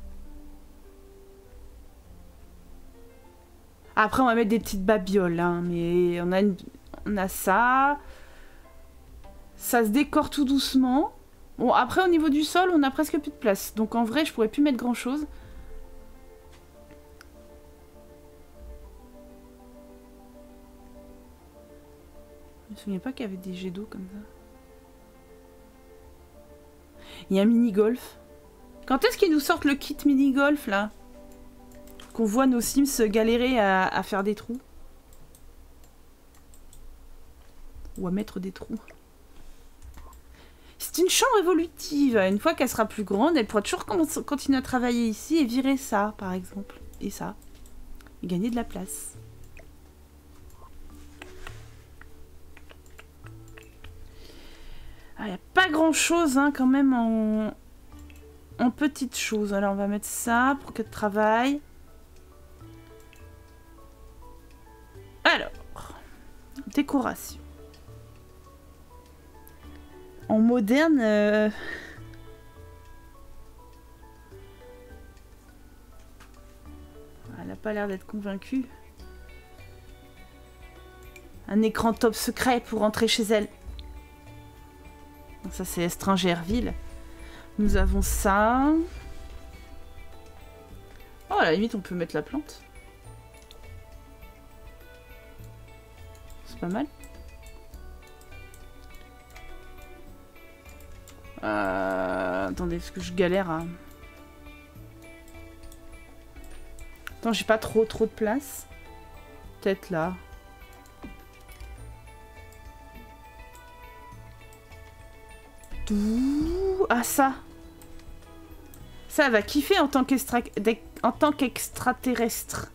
Après, on va mettre des petites babioles, hein, mais on a, une... on a ça... Ça se décore tout doucement. Bon, après, au niveau du sol, on a presque plus de place. Donc, en vrai, je pourrais plus mettre grand-chose. Je me souviens pas qu'il y avait des jets d'eau comme ça. Il y a un mini-golf. Quand est-ce qu'ils nous sortent le kit mini-golf, là? Qu'on voit nos Sims galérer à, à faire des trous. Ou à mettre des trous. C'est une chambre évolutive. Une fois qu'elle sera plus grande, elle pourra toujours continuer à travailler ici et virer ça, par exemple. Et ça. Et gagner de la place. Il n'y a pas grand-chose, hein, quand même, en... en petites choses. Alors, on va mettre ça pour qu'elle travaille. Alors. Décoration. En moderne... Euh... Elle n'a pas l'air d'être convaincue. Un écran top secret pour entrer chez elle. Ça, c'est Strangerville. Nous avons ça. Oh, à la limite, on peut mettre la plante. C'est pas mal. Euh... Attendez, parce que je galère à... Attends, j'ai pas trop trop de place. Peut-être là. Ah, ça. Ça va kiffer en tant qu'extra... en tant qu'extraterrestre.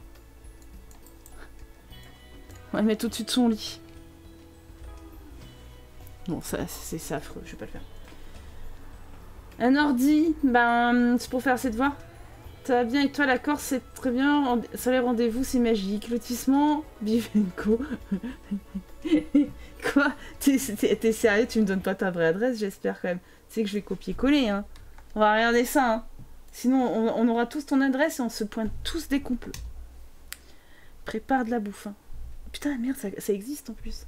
On va le mettre au-dessus de son lit. Bon, ça, c'est affreux, je vais pas le faire. Un ordi, ben, c'est pour faire ses devoirs. Ça va bien, et toi, la Corse, c'est très bien. Sur les rendez-vous, c'est magique. Lotissement, Bivenco. Quoi? T'es sérieux? Tu me donnes pas ta vraie adresse, j'espère quand même. Tu sais que je vais copier-coller, hein. On va regarder ça, hein. Sinon, on, on aura tous ton adresse et on se pointe tous des complots. Prépare de la bouffe, hein. Putain, merde, ça, ça existe en plus.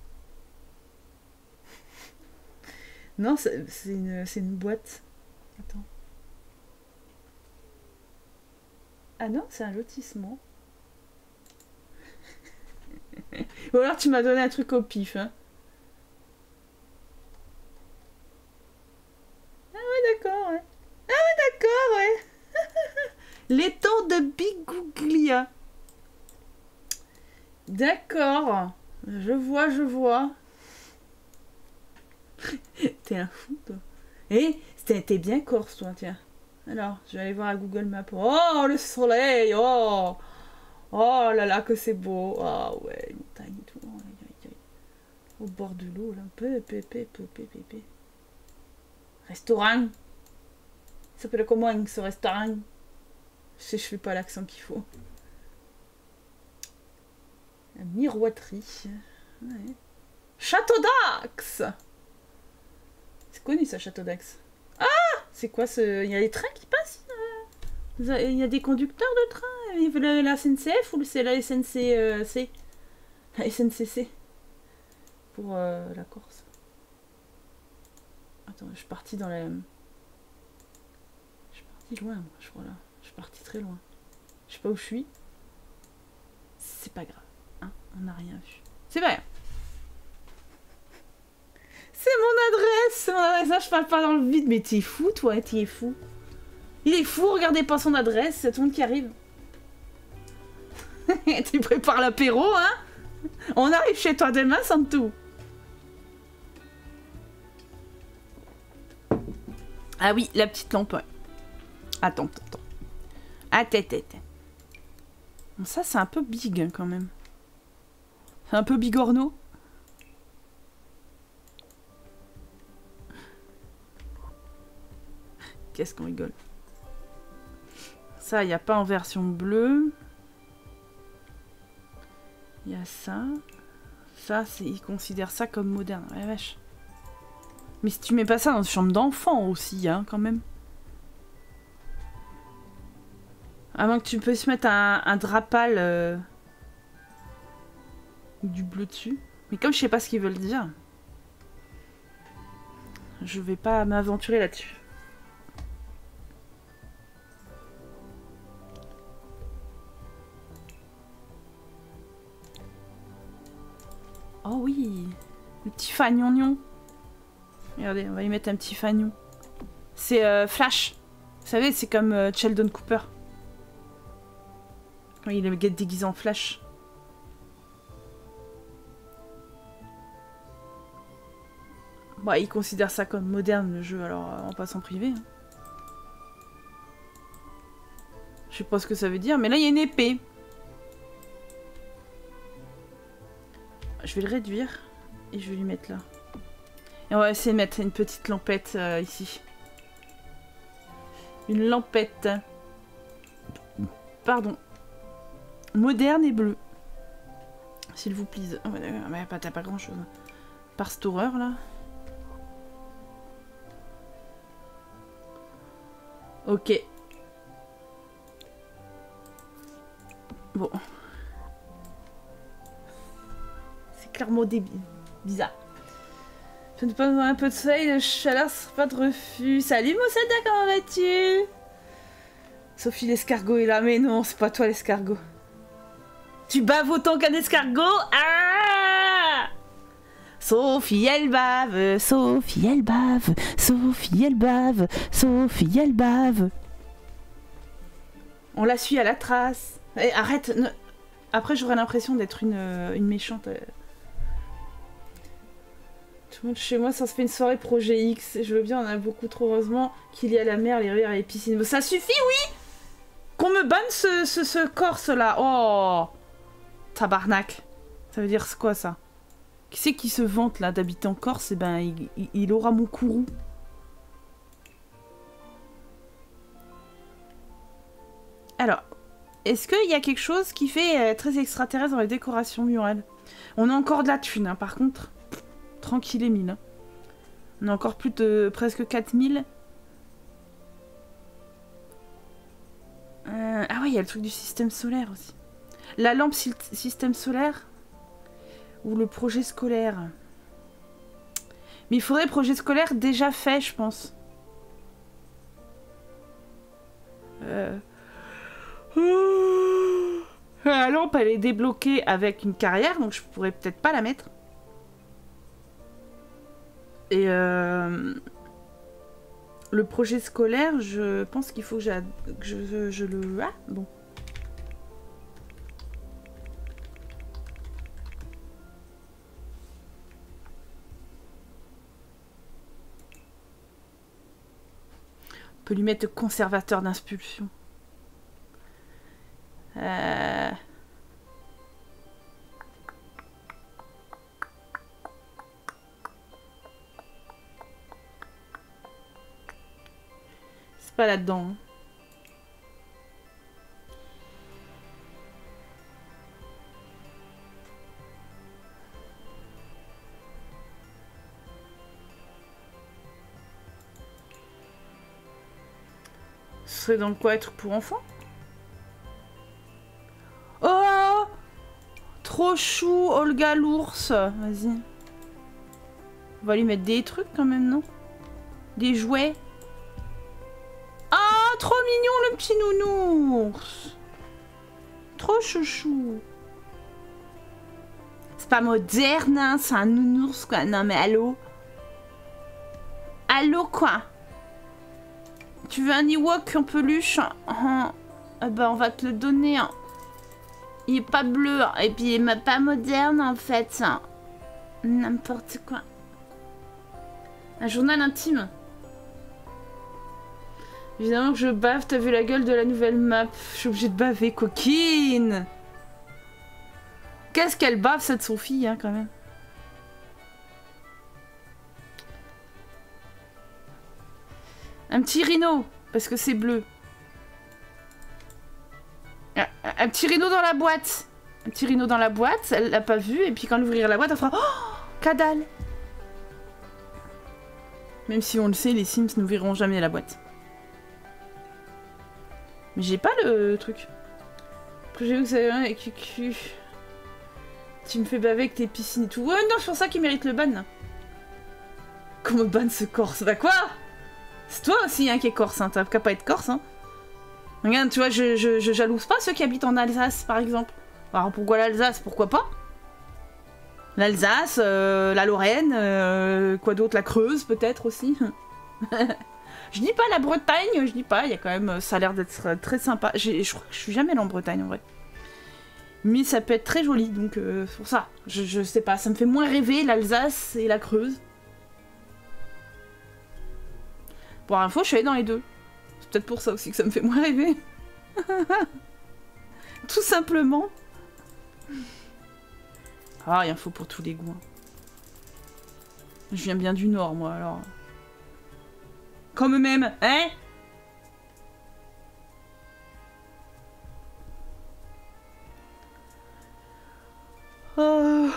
Non, c'est une, une boîte. Attends. Ah non, c'est un lotissement. Ou alors tu m'as donné un truc au pif, hein. Ah ouais, d'accord, ouais. Ah ouais, d'accord, ouais. L'étang de Biguglia. D'accord. Je vois, je vois. T'es un fou, toi. Eh, t'es bien corse, toi, tiens. Alors, je vais aller voir à Google Maps. Oh, le soleil. Oh, oh là là, que c'est beau. Ah oh, ouais, montagne et tout. Oh, aïe, aïe, aïe. Au bord de l'eau, là. Peu, peu, peu, peu, peu, peu, peu. Restaurant. Ça s'appelle comment ce restaurant? Je sais, je fais pas l'accent qu'il faut. La miroiterie. Ouais. Château d'Axe. C'est connu ça, Château d'Aix. Ah, c'est quoi ce... Il y a les trains qui passent là. Il y a des conducteurs de train. Il veut la, la S N C F ou c'est la S N C C? La S N C C. Pour euh, la Corse. Attends, je suis partie dans la... Je suis partie loin, moi, je crois là. Je suis partie très loin. Je sais pas où je suis. C'est pas grave. Hein, on n'a rien vu. C'est vrai. C'est mon adresse, mon adresse. Là, je parle pas dans le vide, mais t'es fou, toi, t'es fou. Il est fou, regardez pas son adresse, c'est tout le monde qui arrive. Tu prépares l'apéro, hein? On arrive chez toi demain, sans tout. Ah oui, la petite lampe. Ouais. Attends, attends, attends. Attends, attends, attends. Bon, ça, c'est un peu big, hein, quand même. C'est un peu bigorneau. Qu'est-ce qu'on rigole. Ça, il n'y a pas en version bleue. Il y a ça. Ça, ils considèrent ça comme moderne. Ouais, vache. Mais si tu mets pas ça dans une chambre d'enfant aussi, hein, quand même. À moins que tu puisses mettre un, un drap pâle euh, du bleu dessus. Mais comme je sais pas ce qu'ils veulent dire, je vais pas m'aventurer là-dessus. Oh oui, le petit fagnognon. Regardez, on va y mettre un petit fagnon. C'est euh, Flash. Vous savez, c'est comme euh, Sheldon Cooper. Quand il est déguisé en Flash. Bah, il considère ça comme moderne, le jeu, alors euh, on passe en privé. Hein. Je sais pas ce que ça veut dire, mais là, il y a une épée. Je vais le réduire et je vais lui mettre là. Et on va essayer de mettre une petite lampette euh, ici. Une lampette. Pardon. Moderne et bleue. S'il vous plaît. Oh, bah, bah, t'as pas grand chose. Par cette horreur là. Ok. Bon. C'est clairement débile. Bizarre. Je ne peux pas avoir un peu de soleil, de chaleur, ce sera pas de refus. Salut Mossada, comment vas-tu? Sophie l'escargot est là, mais non, c'est pas toi l'escargot. Tu baves autant qu'un escargot? Ah! Sophie elle bave, Sophie elle bave, Sophie elle bave, Sophie elle bave. On la suit à la trace. Eh, arrête, ne... Après j'aurais l'impression d'être une, euh, une méchante. Tout le monde chez moi, ça se fait une soirée projet X. Je veux bien, on a beaucoup trop, heureusement qu'il y a la mer, les rivières et les piscines. Mais ça suffit, oui! Qu'on me banne ce, ce, ce corse là. Oh! Tabarnak. Ça veut dire quoi ça? Qui c'est qui se vante là d'habiter en Corse? Eh ben, il, il, il aura mon courroux. Alors, est-ce qu'il y a quelque chose qui fait euh, très extraterrestre dans les décorations murales? On a encore de la thune, hein, par contre. Tranquille et mille. Hein. On a encore plus de presque quatre mille. Euh, ah ouais, il y a le truc du système solaire aussi. La lampe sy système solaire ou le projet scolaire. Mais il faudrait projet scolaire déjà fait, je pense. Euh... La lampe, elle est débloquée avec une carrière, donc je pourrais peut-être pas la mettre. Et euh... le projet scolaire, je pense qu'il faut que, que je, je, je le... Ah, bon. On peut lui mettre conservateur d'impulsion. Euh... C'est pas là-dedans. Hein. serait dans quoi? Être pour enfants? Oh! Trop chou, Olga l'ours. Vas-y. On va lui mettre des trucs quand même, non? Des jouets. Ah, trop mignon le petit nounours. Trop chouchou. C'est pas moderne, hein, c'est un nounours quoi. Non mais allô? Allô quoi? Tu veux un Ewok en peluche? Ah, ah bah on va te le donner. Hein. Il est pas bleu et puis il est pas moderne en fait. N'importe quoi. Un journal intime. Évidemment que je bave, t'as vu la gueule de la nouvelle map. Je suis obligée de baver, coquine. Qu'est-ce qu'elle bave cette Sophie, hein, quand même. Un petit rhino, parce que c'est bleu. Un, un petit rhino dans la boîte. Un petit rhino dans la boîte, elle l'a pas vu, et puis quand elle ouvrira la boîte, elle fera oh, cadale. Même si on le sait, les Sims ne verront jamais la boîte. Mais j'ai pas le truc. Après j'ai vu que ça avait un avec Q Q. Tu me fais baver avec tes piscines et tout. Ouais, non, c'est pour ça qu'il mérite le ban. Comment ban ce corse? Bah quoi? C'est toi aussi hein, qui est corse, hein. T'as qu'à pas être corse, hein. Regarde, tu vois, je, je, je jalouse pas ceux qui habitent en Alsace, par exemple. Alors pourquoi l'Alsace? Pourquoi pas? L'Alsace, euh, la Lorraine, euh, quoi d'autre? La Creuse, peut-être aussi. Je dis pas la Bretagne, je dis pas, il y a quand même, ça a l'air d'être très sympa. Je crois que je suis jamais allée en Bretagne en vrai. Mais ça peut être très joli, donc euh, c'est pour ça. Je, je sais pas, ça me fait moins rêver l'Alsace et la Creuse. Pour info, je suis allée dans les deux. C'est peut-être pour ça aussi que ça me fait moins rêver. Tout simplement. Ah, il en faut pour tous les goûts. Je viens bien du Nord, moi, alors... Comme même, hein? Oh.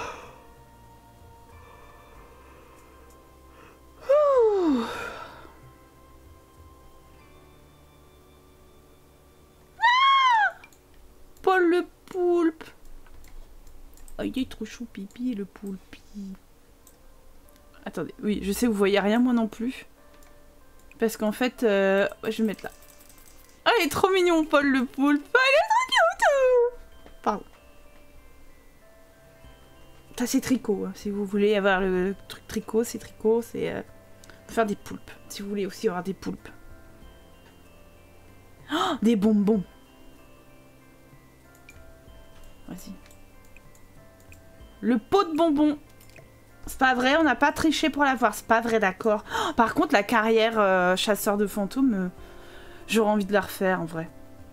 Oh. Ah Paul le poulpe. Oh, il est trop chou pipi, le poulpi. Attendez, oui, je sais, vous voyez rien, moi non plus. Parce qu'en fait, euh... ouais, je vais mettre là. Ah, il est trop mignon, Paul le poulpe. Ah, il est trop cute. Pardon. Ça, c'est tricot. Hein. Si vous voulez avoir le truc tricot, c'est tricot. C'est euh... faire des poulpes. Si vous voulez aussi avoir des poulpes. Oh, des bonbons. Vas-y. Le pot de bonbons. C'est pas vrai, on n'a pas triché pour l'avoir. C'est pas vrai, d'accord. Oh, par contre, la carrière euh, chasseur de fantômes, euh, j'aurais envie de la refaire, en vrai.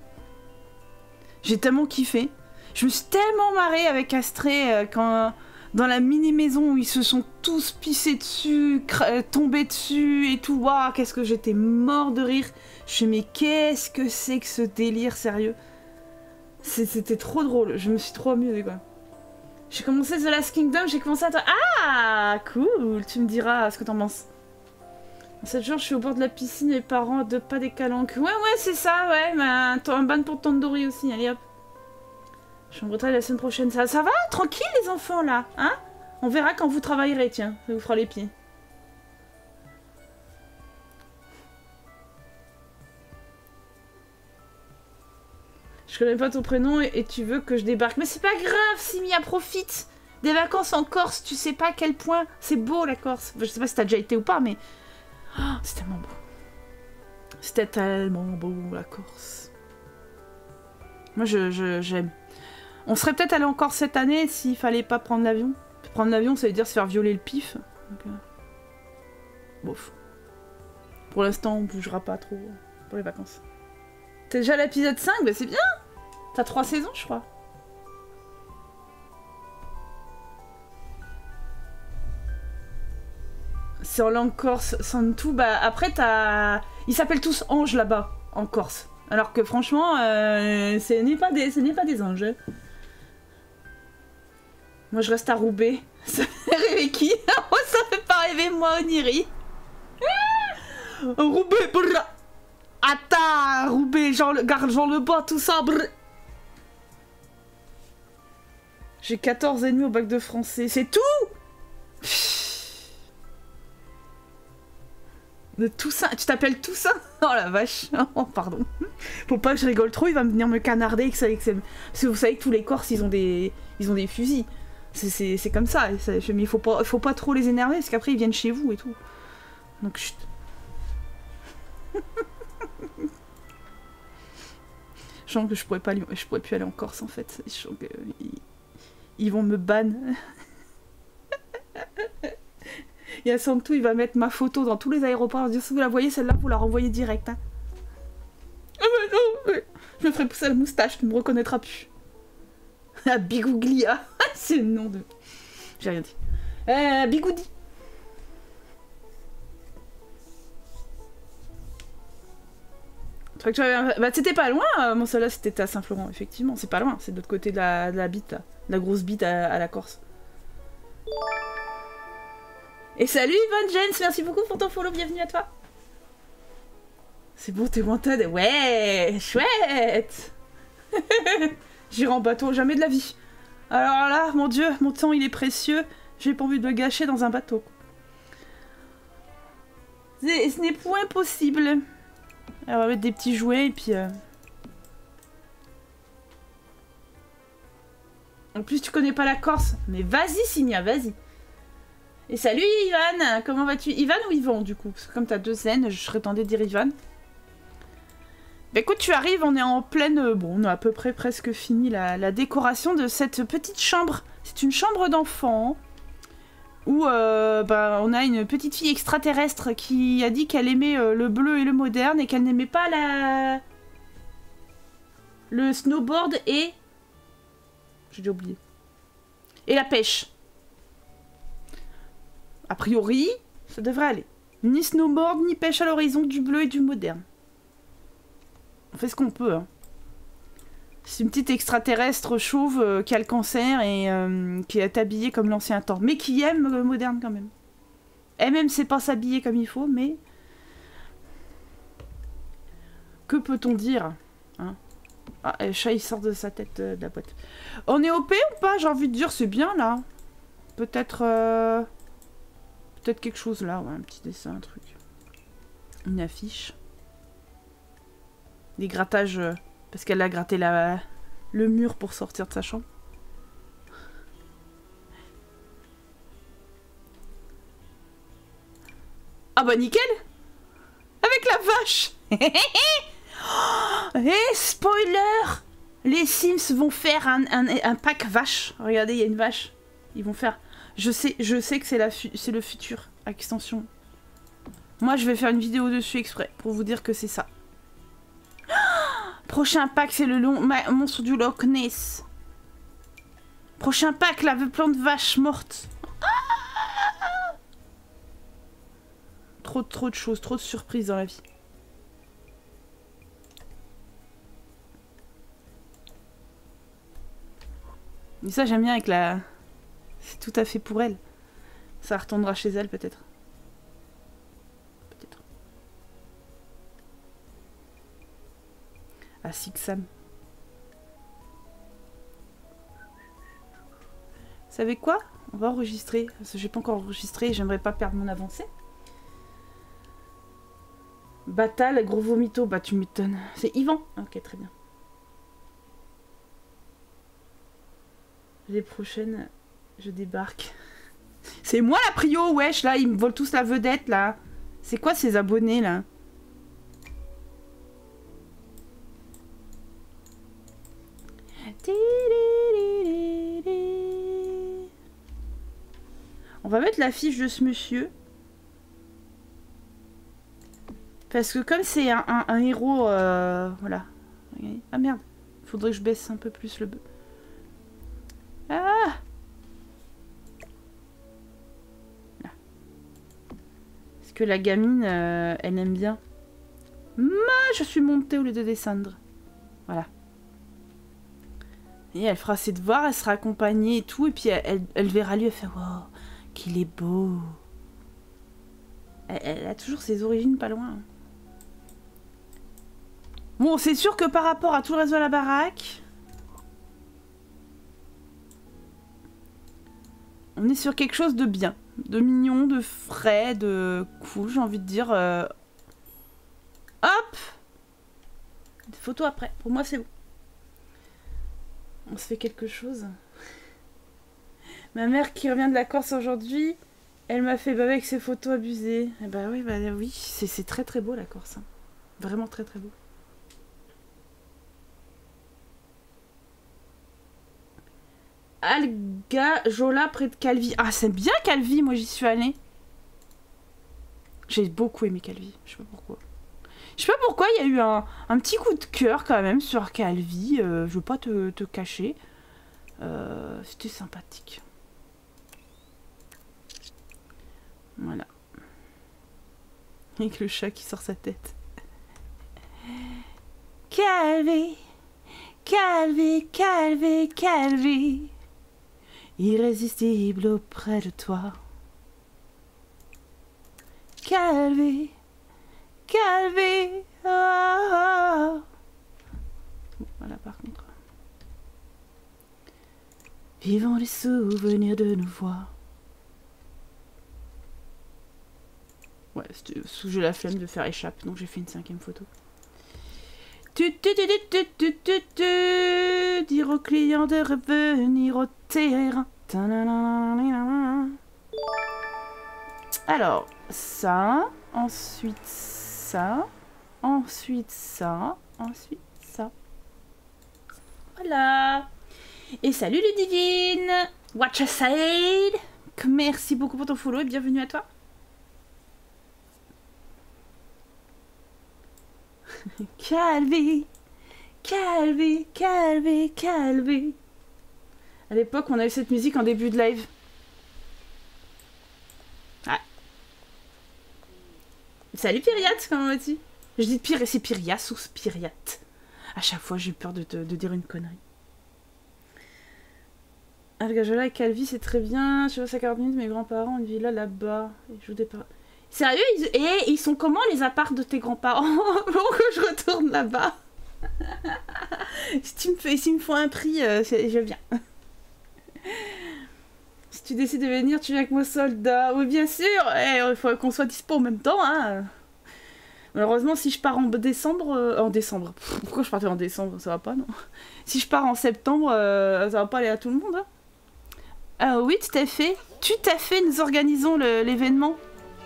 J'ai tellement kiffé. Je me suis tellement marrée avec Astrée euh, quand... Dans la mini-maison où ils se sont tous pissés dessus, tombés dessus et tout. Waouh, qu'est-ce que j'étais mort de rire. Je me suis dit, mais qu'est-ce que c'est que ce délire, sérieux? C'était trop drôle. Je me suis trop amusée, quoi. J'ai commencé The Last Kingdom, j'ai commencé à... Ah, cool. Tu me diras ce que t'en penses. En sept jours, je suis au bord de la piscine, mes parents de pas des calanques. Ouais, ouais, c'est ça, ouais. Mais un, un ban pour Tandoori aussi, allez hop. Je suis en Bretagne la semaine prochaine. Ça, ça va? Tranquille, les enfants, là? Hein? On verra quand vous travaillerez, tiens. Ça vous fera les pieds. Je connais pas ton prénom et, et tu veux que je débarque. Mais c'est pas grave, Simia, profite des vacances en Corse. Tu sais pas à quel point c'est beau, la Corse. Je sais pas si t'as déjà été ou pas, mais... Oh, c'est tellement beau. C'était tellement beau, la Corse. Moi, je, je, j'aime. On serait peut-être allé encore cette année s'il fallait pas prendre l'avion. Prendre l'avion, ça veut dire se faire violer le pif. Donc, euh... Bof. Pour l'instant, on bougera pas trop pour les vacances. T'es déjà à l'épisode cinq? Bah c'est bien. T'as trois saisons, je crois. C'est en langue corse, Santou. Bah après, t'as... Ils s'appellent tous anges là-bas, en Corse. Alors que franchement, euh, ce n'est pas des, ce n'est pas des anges. Moi, je reste à Roubaix. Ça fait rêver qui? Ça fait pas rêver moi, Oniri. Roubaix, brrra. Attends, Roubaix, Jean le, garde Jean le Bois, tout ça. J'ai quatorze ennemis au bac de français, c'est tout. De Toussaint, tu t'appelles Toussaint? Oh la vache, oh pardon. Faut pas que je rigole trop, il va me venir me canarder avec ça, avec ça. Parce que vous savez que tous les Corses, ils ont des, ils ont des fusils. C'est comme ça, mais il faut pas, faut pas trop les énerver, parce qu'après ils viennent chez vous et tout. Donc chut. Je sens que je pourrais pas, je pourrais plus aller en Corse en fait. Je sens que ils, ils vont me ban. Il y a Santou, il va mettre ma photo dans tous les aéroports, il va dire si vous la voyez celle-là, vous la renvoyez direct. Hein. Ah mais non, mais je me ferai pousser la moustache, tu ne me reconnaîtras plus. Ah, Bigouglia, c'est le nom de... J'ai rien dit. Euh, Bigoudi. Bah c'était pas loin, euh, mon celle-là c'était à Saint-Florent, effectivement, c'est pas loin, c'est de l'autre côté de la, de la bite, là. De la grosse bite à, à la Corse. Et salut Yvonne Jens, merci beaucoup pour ton follow, bienvenue à toi. C'est bon, t'es wanted, ouais, chouette. J'irai en bateau, jamais de la vie. Alors là, mon dieu, mon temps il est précieux, j'ai pas envie de le gâcher dans un bateau. Ce n'est point possible. Alors, on va mettre des petits jouets et puis... Euh... En plus, tu connais pas la Corse. Mais vas-y, Signa, vas-y. Et salut, Ivan. Comment vas-tu? Ivan ou Yvan, du coup? Parce que comme t'as deux scènes, je serais tendue de dire Ivan. Bah écoute, tu arrives, on est en pleine... Bon, on a à peu près presque fini la, la décoration de cette petite chambre. C'est une chambre d'enfant. Où euh, bah, on a une petite fille extraterrestre qui a dit qu'elle aimait euh, le bleu et le moderne et qu'elle n'aimait pas la... le snowboard et... J'ai déjà oublié. Et la pêche. A priori, ça devrait aller. Ni snowboard, ni pêche à l'horizon, du bleu et du moderne. On fait ce qu'on peut, hein. C'est une petite extraterrestre chauve euh, qui a le cancer et euh, qui est habillée comme l'ancien temps. Mais qui aime le moderne quand même. Elle-même sait pas s'habiller comme il faut, mais... Que peut-on dire, hein? Ah, le chat il sort de sa tête euh, de la boîte. On est O P ou pas? J'ai envie de dire, c'est bien là. Peut-être... Euh... Peut-être quelque chose là, ouais, un petit dessin, un truc. Une affiche. Des grattages... Euh... Parce qu'elle a gratté la... le mur pour sortir de sa chambre. Ah bah nickel! Avec la vache! Et hey, spoiler! Les Sims vont faire un, un, un pack vache. Regardez, il y a une vache. Ils vont faire... Je sais, je sais que c'est la c'est le futur, extension. Moi, je vais faire une vidéo dessus exprès pour vous dire que c'est ça. Prochain pack, c'est le long monstre du Loch Ness. Prochain pack, la plante de vache morte. Ah, trop, trop de choses, trop de surprises dans la vie. Mais ça, j'aime bien avec la... C'est tout à fait pour elle. Ça retournera chez elle, peut-être. Peut-être. Ah, Sixam. Vous savez quoi? On va enregistrer. Parce que j'ai pas encore enregistré et j'aimerais pas perdre mon avancée. Batal, gros vomito. Bah, tu m'étonnes. C'est Yvan. Ok, très bien. Les prochaines, je débarque. C'est moi la prio, wesh, là. Ils me volent tous la vedette, là. C'est quoi ces abonnés, là? On va mettre la fiche de ce monsieur. Parce que comme c'est un, un, un héros... Euh, voilà. Ah merde. Faudrait que je baisse un peu plus le... Ah! Est-ce que la gamine, euh, elle aime bien? Moi, je suis montée au lieu de descendre. Voilà. Et elle fera ses devoirs, elle sera accompagnée et tout. Et puis elle, elle, elle verra lui, elle fait « Wow, qu'il est beau !» elle, elle a toujours ses origines pas loin. Bon, c'est sûr que par rapport à tout le reste de la baraque, on est sur quelque chose de bien, de mignon, de frais, de cool, j'ai envie de dire. Euh... Hop! Des photos après, pour moi c'est bon. On se fait quelque chose. Ma mère qui revient de la Corse aujourd'hui, elle m'a fait baver avec ses photos abusées. Et bah oui, bah oui, c'est très très beau la Corse. Hein. Vraiment très très beau. Alga Jola près de Calvi. Ah, c'est bien Calvi, moi j'y suis allée. J'ai beaucoup aimé Calvi, je sais pas pourquoi. Je sais pas pourquoi, il y a eu un, un petit coup de cœur quand même sur Calvi, euh, je veux pas te, te cacher. Euh, C'était sympathique. Voilà. Avec le chat qui sort sa tête. Calvi, Calvi, Calvi, Calvi. Irrésistible auprès de toi. Calvi, Calvi. Oh, oh. Bon, voilà par contre. Vivons les souvenirs de nos voix. Ouais, j'ai la flemme de faire échappe, donc j'ai fait une cinquième photo. Tu, tu, tu, tu, tu, tu, tu, dire aux clients de revenir au terrain. Alors, ça, ensuite ça, ensuite ça, ensuite ça. Voilà. Et salut Ludivine, watch a side. Merci beaucoup pour ton follow et bienvenue à toi. Calvi, Calvi, Calvi, Calvi. À l'époque, on avait cette musique en début de live. Ah. Salut Pyriat, comment vas-tu? Je dis Pyr c'est Pyrias ou Pyriat. À chaque fois, j'ai peur de, te, de dire une connerie. Algajola et Calvi, c'est très bien. Je passe à quarante minutes, mes grands-parents ont une villa là-bas. Et je vous dépare. Sérieux, ils... Et ils sont comment les apparts de tes grands-parents? Pour que je retourne là-bas. Si tu me fais, s'ils me font un prix, euh, je viens. Si tu décides de venir, tu viens avec moi soldat. Oui, bien sûr. Il eh, faut qu'on soit dispo en même temps. Hein. Malheureusement, si je pars en décembre... Euh, en décembre. Pff, pourquoi je partais en décembre? Ça va pas, non? Si je pars en septembre, euh, ça va pas aller à tout le monde. Hein. Ah oui, tout à fait. Tout à fait, nous organisons l'événement.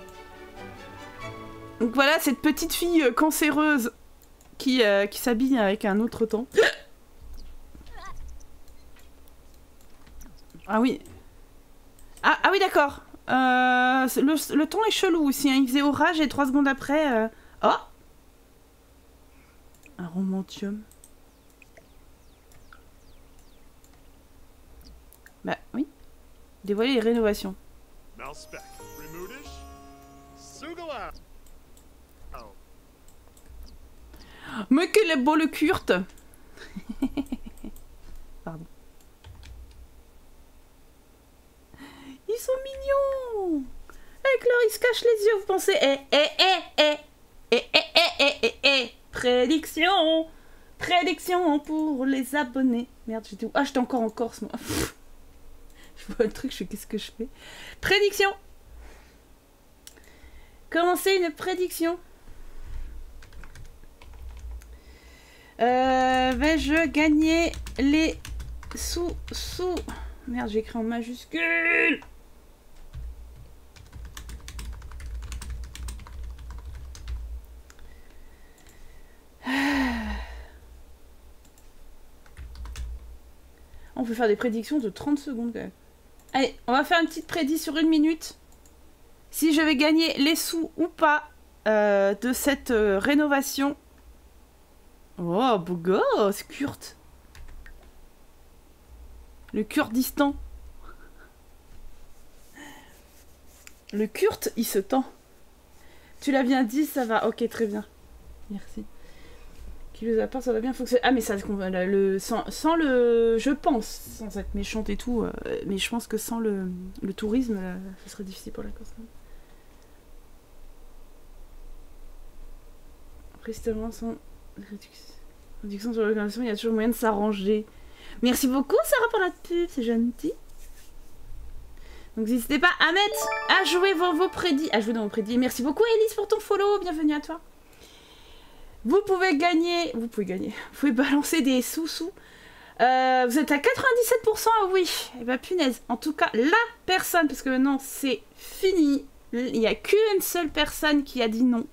Donc voilà, cette petite fille euh, cancéreuse qui, euh, qui s'habille avec un autre temps. Ah oui. Ah, ah oui, d'accord. Euh, le, le temps est chelou aussi. Hein. Il faisait orage et trois secondes après... Euh... Oh, un romantium. Bah oui. Dévoiler les rénovations. Mais quel est beau le Kurt. Pardon. Ils sont mignons. Avec leur, ils se cachent les yeux, vous pensez. Eh, eh, eh, eh. Eh, eh, eh, eh, eh, eh. Prédiction. Prédiction pour les abonnés. Merde, j'étais où? Ah, j'étais encore en Corse, moi. Je vois le truc, je fais qu'est-ce que je fais. Prédiction. Commencer une prédiction. Euh, vais-je gagner les sous sous merde, j'ai écrit en majuscule. On peut faire des prédictions de trente secondes quand même. Allez, on va faire une petite prédit sur une minute. Si je vais gagner les sous ou pas euh, de cette euh, rénovation. Oh, beau gosse, Kurt. Le Kurdistan. Le Kurt, il se tend. Tu l'as bien dit, ça va. Ok, très bien. Merci. Qui les apporte, ça va bien fonctionner. Ah, mais ça, le, sans, sans le... Je pense, sans être méchante et tout, euh, mais je pense que sans le, le tourisme, là, ça serait difficile pour la Corse. Après, c'est vraiment sans... Réduction sur l'organisation, il y a toujours moyen de s'arranger. Merci beaucoup Sarah pour la pub, c'est gentil. Donc n'hésitez pas à mettre, à jouer vos, vos prédits, à jouer dans vos prédits. Merci beaucoup Elise pour ton follow, bienvenue à toi. Vous pouvez gagner, vous pouvez gagner, vous pouvez balancer des sous-sous. Euh, vous êtes à quatre-vingt-dix-sept pour cent, ah oui, et bah punaise. En tout cas, la personne, parce que maintenant c'est fini, il n'y a qu'une seule personne qui a dit non.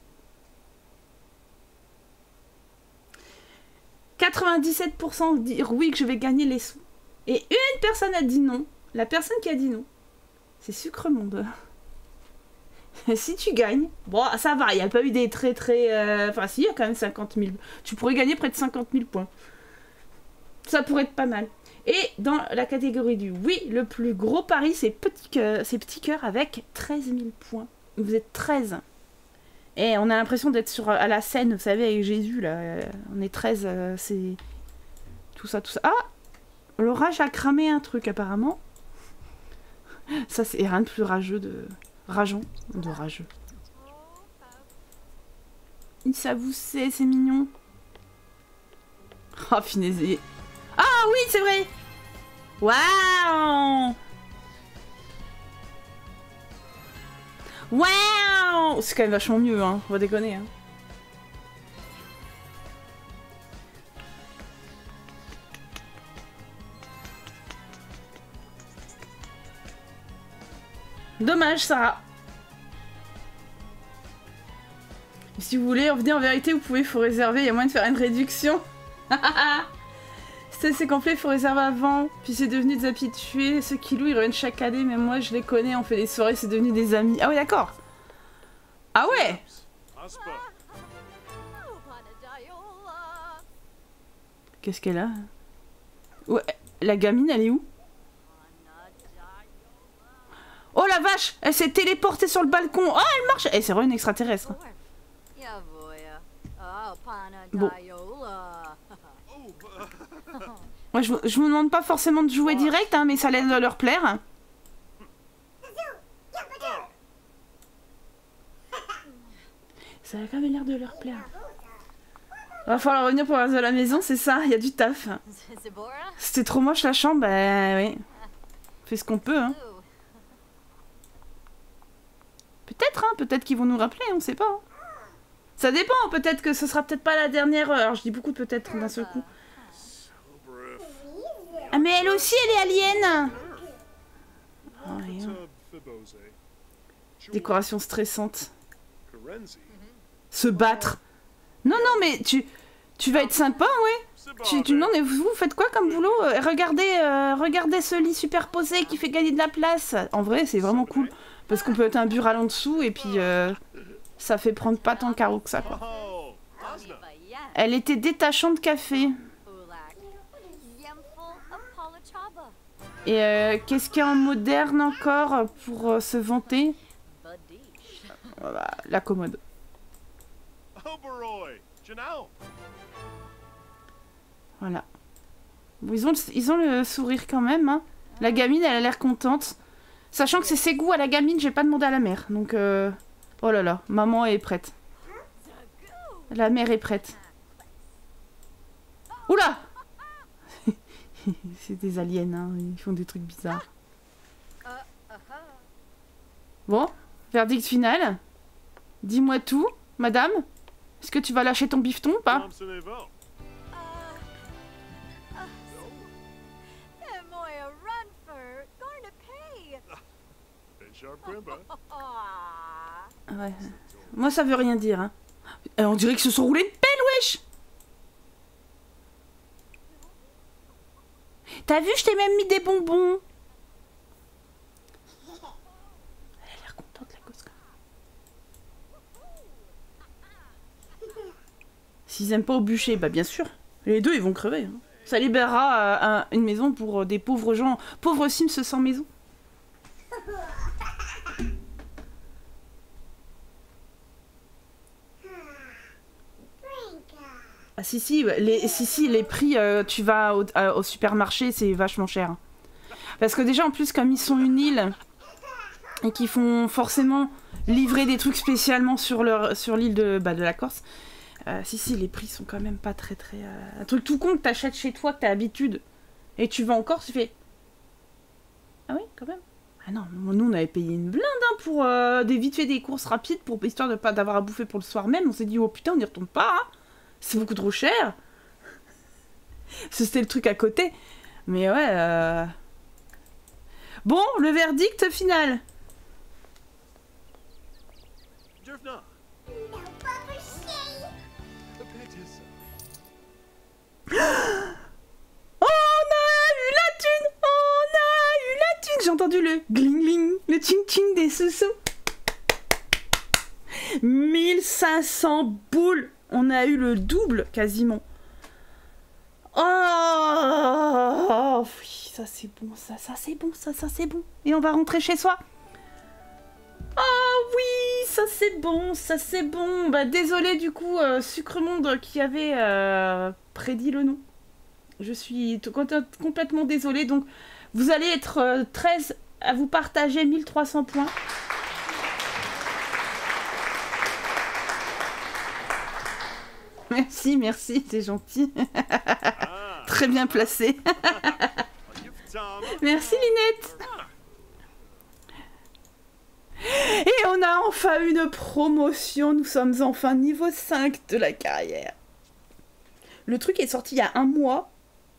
quatre-vingt-dix-sept pour cent dire oui que je vais gagner les sous. Et une personne a dit non. La personne qui a dit non, c'est Sucre Monde. Si tu gagnes, bon ça va, il n'y a pas eu des très très... Euh... Enfin si, il y a quand même cinquante mille. Tu pourrais gagner près de cinquante mille points. Ça pourrait être pas mal. Et dans la catégorie du oui, le plus gros pari, c'est Petit Cœur, c'est Petit Cœur avec treize mille points. Vous êtes treize. Et on a l'impression d'être sur à la scène, vous savez, avec Jésus, là. On est treize, euh, c'est... Tout ça, tout ça. Ah! L'orage a cramé un truc, apparemment. Ça, c'est rien de plus rageux de... Rageant. De rageux. Il s'avoussait, c'est mignon. Oh, finesse. Ah oui, c'est vrai! Waouh! Waouh! C'est quand même vachement mieux, hein. On va déconner, hein. Dommage, Sarah. Si vous voulez, venez en vérité, vous pouvez, il faut réserver, il y a moyen de faire une réduction. C'est complet, il faut réserver avant. Puis c'est devenu des habitués. Ceux qui louent, ils reviennent chaque année. Même moi, je les connais. On fait des soirées, c'est devenu des amis. Ah ouais, d'accord. Ah ouais. Qu'est-ce qu'elle a? Ouais, la gamine, elle est où? Oh la vache! Elle s'est téléportée sur le balcon. Oh, elle marche! Eh, c'est vraiment une extraterrestre. Bon. Moi, je, je vous demande pas forcément de jouer direct, hein, mais ça l'aide à leur plaire. Ça a quand même l'air de leur plaire. Va falloir revenir pour le reste de la maison, c'est ça, il y a du taf. C'était trop moche la chambre, bah oui. On fait ce qu'on peut, hein. Peut-être, hein, peut-être qu'ils vont nous rappeler, on sait pas. Hein. Ça dépend, peut-être que ce sera peut-être pas la dernière heure. Je dis beaucoup de peut-être d'un seul coup. Ah mais elle aussi, elle est alien. Oh, rien. Décoration stressante. Se battre. Non, non, mais tu, tu vas être sympa, ouais. Tu, tu, non, mais vous, vous faites quoi comme boulot? Regardez, euh, regardez ce lit superposé qui fait gagner de la place. En vrai, c'est vraiment cool. Parce qu'on peut être un bureau en dessous et puis euh, ça fait prendre pas tant de carreaux que ça, quoi. Elle était détachante de café. Et euh, qu'est-ce qu'il y a en moderne encore pour euh, se vanter? Voilà, la commode. Voilà. Bon, ils, ont le, ils ont le sourire quand même. Hein. La gamine, elle a l'air contente. Sachant que c'est ses goûts à la gamine, j'ai pas demandé à la mère. Donc, euh... oh là là, maman est prête. La mère est prête. Oula! C'est des aliens, hein. Ils font des trucs bizarres. Bon, verdict final. Dis-moi tout, madame. Est-ce que tu vas lâcher ton bifton ou pas? Ouais. Moi ça veut rien dire. Hein. Et on dirait qu'ils se sont roulés de pelle, wesh. T'as vu, je t'ai même mis des bonbons. Elle a l'air contente, la gosse. S'ils aiment pas au bûcher, bah bien sûr. Les deux, ils vont crever. Hein. Ça libérera euh, un, une maison pour euh, des pauvres gens, pauvres Sims sans maison. Ah si si, les, si, si, les prix, euh, tu vas au, euh, au supermarché, c'est vachement cher. Parce que déjà, en plus, comme ils sont une île, et qu'ils font forcément livrer des trucs spécialement sur, leur, sur l'île de, bah, de la Corse, Euh, si, si, les prix sont quand même pas très, très... Euh... Un truc tout con que t'achètes chez toi, que t'as l'habitude, et tu vas encore, tu fais... Ah oui, quand même. Ah non, nous, on avait payé une blinde hein, pour euh, des vite fait des courses rapides, pour histoire de pas d'avoir à bouffer pour le soir même. On s'est dit, oh putain, on n'y retourne pas, hein. C'est beaucoup trop cher. C'était le truc à côté. Mais ouais... Euh... Bon, le verdict final. On a eu la thune, on a eu la thune. J'ai entendu le gling gling, le ching ching des sous-sous. mille cinq cents boules. On a eu le double quasiment. Oh, oui, ça c'est bon, ça, ça c'est bon, ça, ça c'est bon. Et on va rentrer chez soi. Oh oui, ça c'est bon, ça c'est bon. Bah désolé du coup, euh, Sucremonde qui avait euh, prédit le nom. Je suis complètement désolée. Donc vous allez être euh, treize à vous partager mille trois cents points. Merci, merci, c'est gentil. Très bien placé. Merci Linette. Et on a enfin une promotion. Nous sommes enfin niveau cinq de la carrière. Le truc est sorti il y a un mois.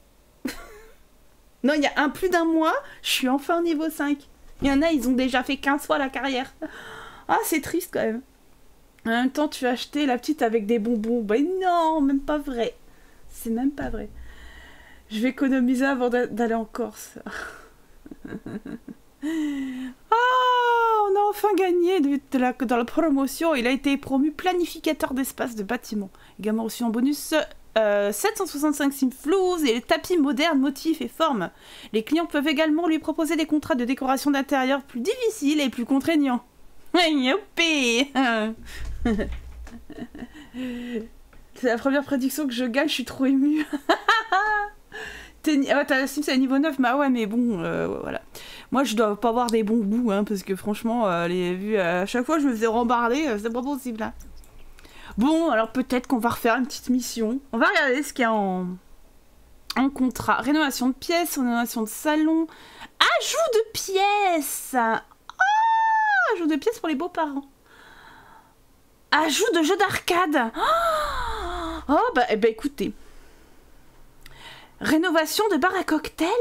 Non, il y a un plus d'un mois. Je suis enfin au niveau cinq. Il y en a, ils ont déjà fait quinze fois la carrière. Ah, c'est triste quand même. En même temps, tu as acheté la petite avec des bonbons. Ben non, même pas vrai. C'est même pas vrai. Je vais économiser avant d'aller en Corse. Oh, on a enfin gagné de, de la, dans la promotion. Il a été promu planificateur d'espace de bâtiment. Également reçu en bonus euh, sept cent soixante-cinq sims floues et les tapis modernes, motifs et formes. Les clients peuvent également lui proposer des contrats de décoration d'intérieur plus difficiles et plus contraignants. Youpi. C'est la première prédiction que je gagne, je suis trop émue. T'as la Sims à niveau neuf, bah ouais, mais bon, euh, voilà. Moi, je dois pas avoir des bons goûts, hein, parce que franchement, euh, les vues, à chaque fois, je me faisais rembarder, euh, c'est pas possible, là. Bon, alors peut-être qu'on va refaire une petite mission. On va regarder ce qu'il y a en, en contrat. Rénovation de pièces, rénovation de salon, ajout de pièces. Oh, ajout de pièces pour les beaux-parents. Ajout de jeux d'arcade. Oh, bah, eh ben, écoutez. Rénovation de bar à cocktail.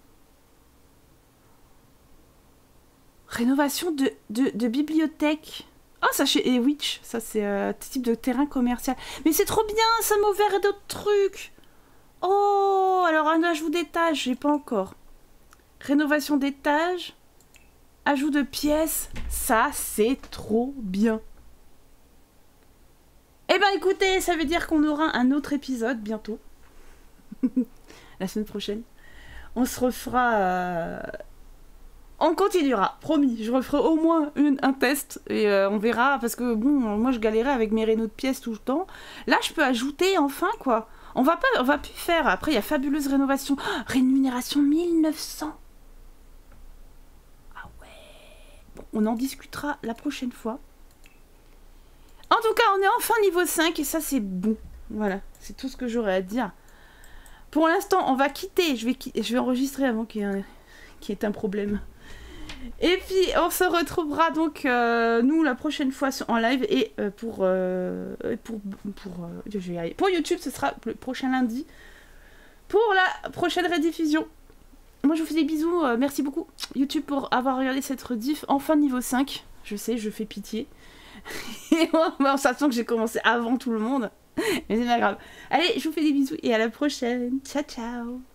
Rénovation de, de, de bibliothèque. Ah, oh, ça chez Ewitch. Ça, c'est euh, type de terrain commercial. Mais c'est trop bien, ça m'a ouvert d'autres trucs. Oh, alors un ajout d'étage, j'ai pas encore. Rénovation d'étage. Ajout de pièces. Ça, c'est trop bien. Eh ben, écoutez, ça veut dire qu'on aura un autre épisode bientôt. La semaine prochaine. On se refera... Euh... On continuera, promis. Je referai au moins une, un test et euh, on verra. Parce que bon, moi je galérais avec mes rénaux de pièces tout le temps. Là, je peux ajouter enfin quoi. On va pas, on va plus faire. Après, il y a fabuleuse rénovation. Oh, rémunération mille neuf cents. Ah ouais. Bon, on en discutera la prochaine fois. En tout cas, on est enfin niveau cinq et ça c'est bon. Voilà, c'est tout ce que j'aurais à dire. Pour l'instant, on va quitter. Je vais, je vais enregistrer avant qu'il y ait un, qu'il y ait un problème. Et puis, on se retrouvera donc, euh, nous, la prochaine fois en live. Et euh, pour, euh, pour, pour, euh, je vais y aller. Pour YouTube, ce sera le prochain lundi. Pour la prochaine rediffusion. Moi, je vous fais des bisous. Euh, merci beaucoup, YouTube, pour avoir regardé cette rediff. Enfin, niveau cinq. Je sais, je fais pitié. Et moi, en sachant que j'ai commencé avant tout le monde. Mais c'est pas grave. Allez, je vous fais des bisous et à la prochaine. Ciao, ciao.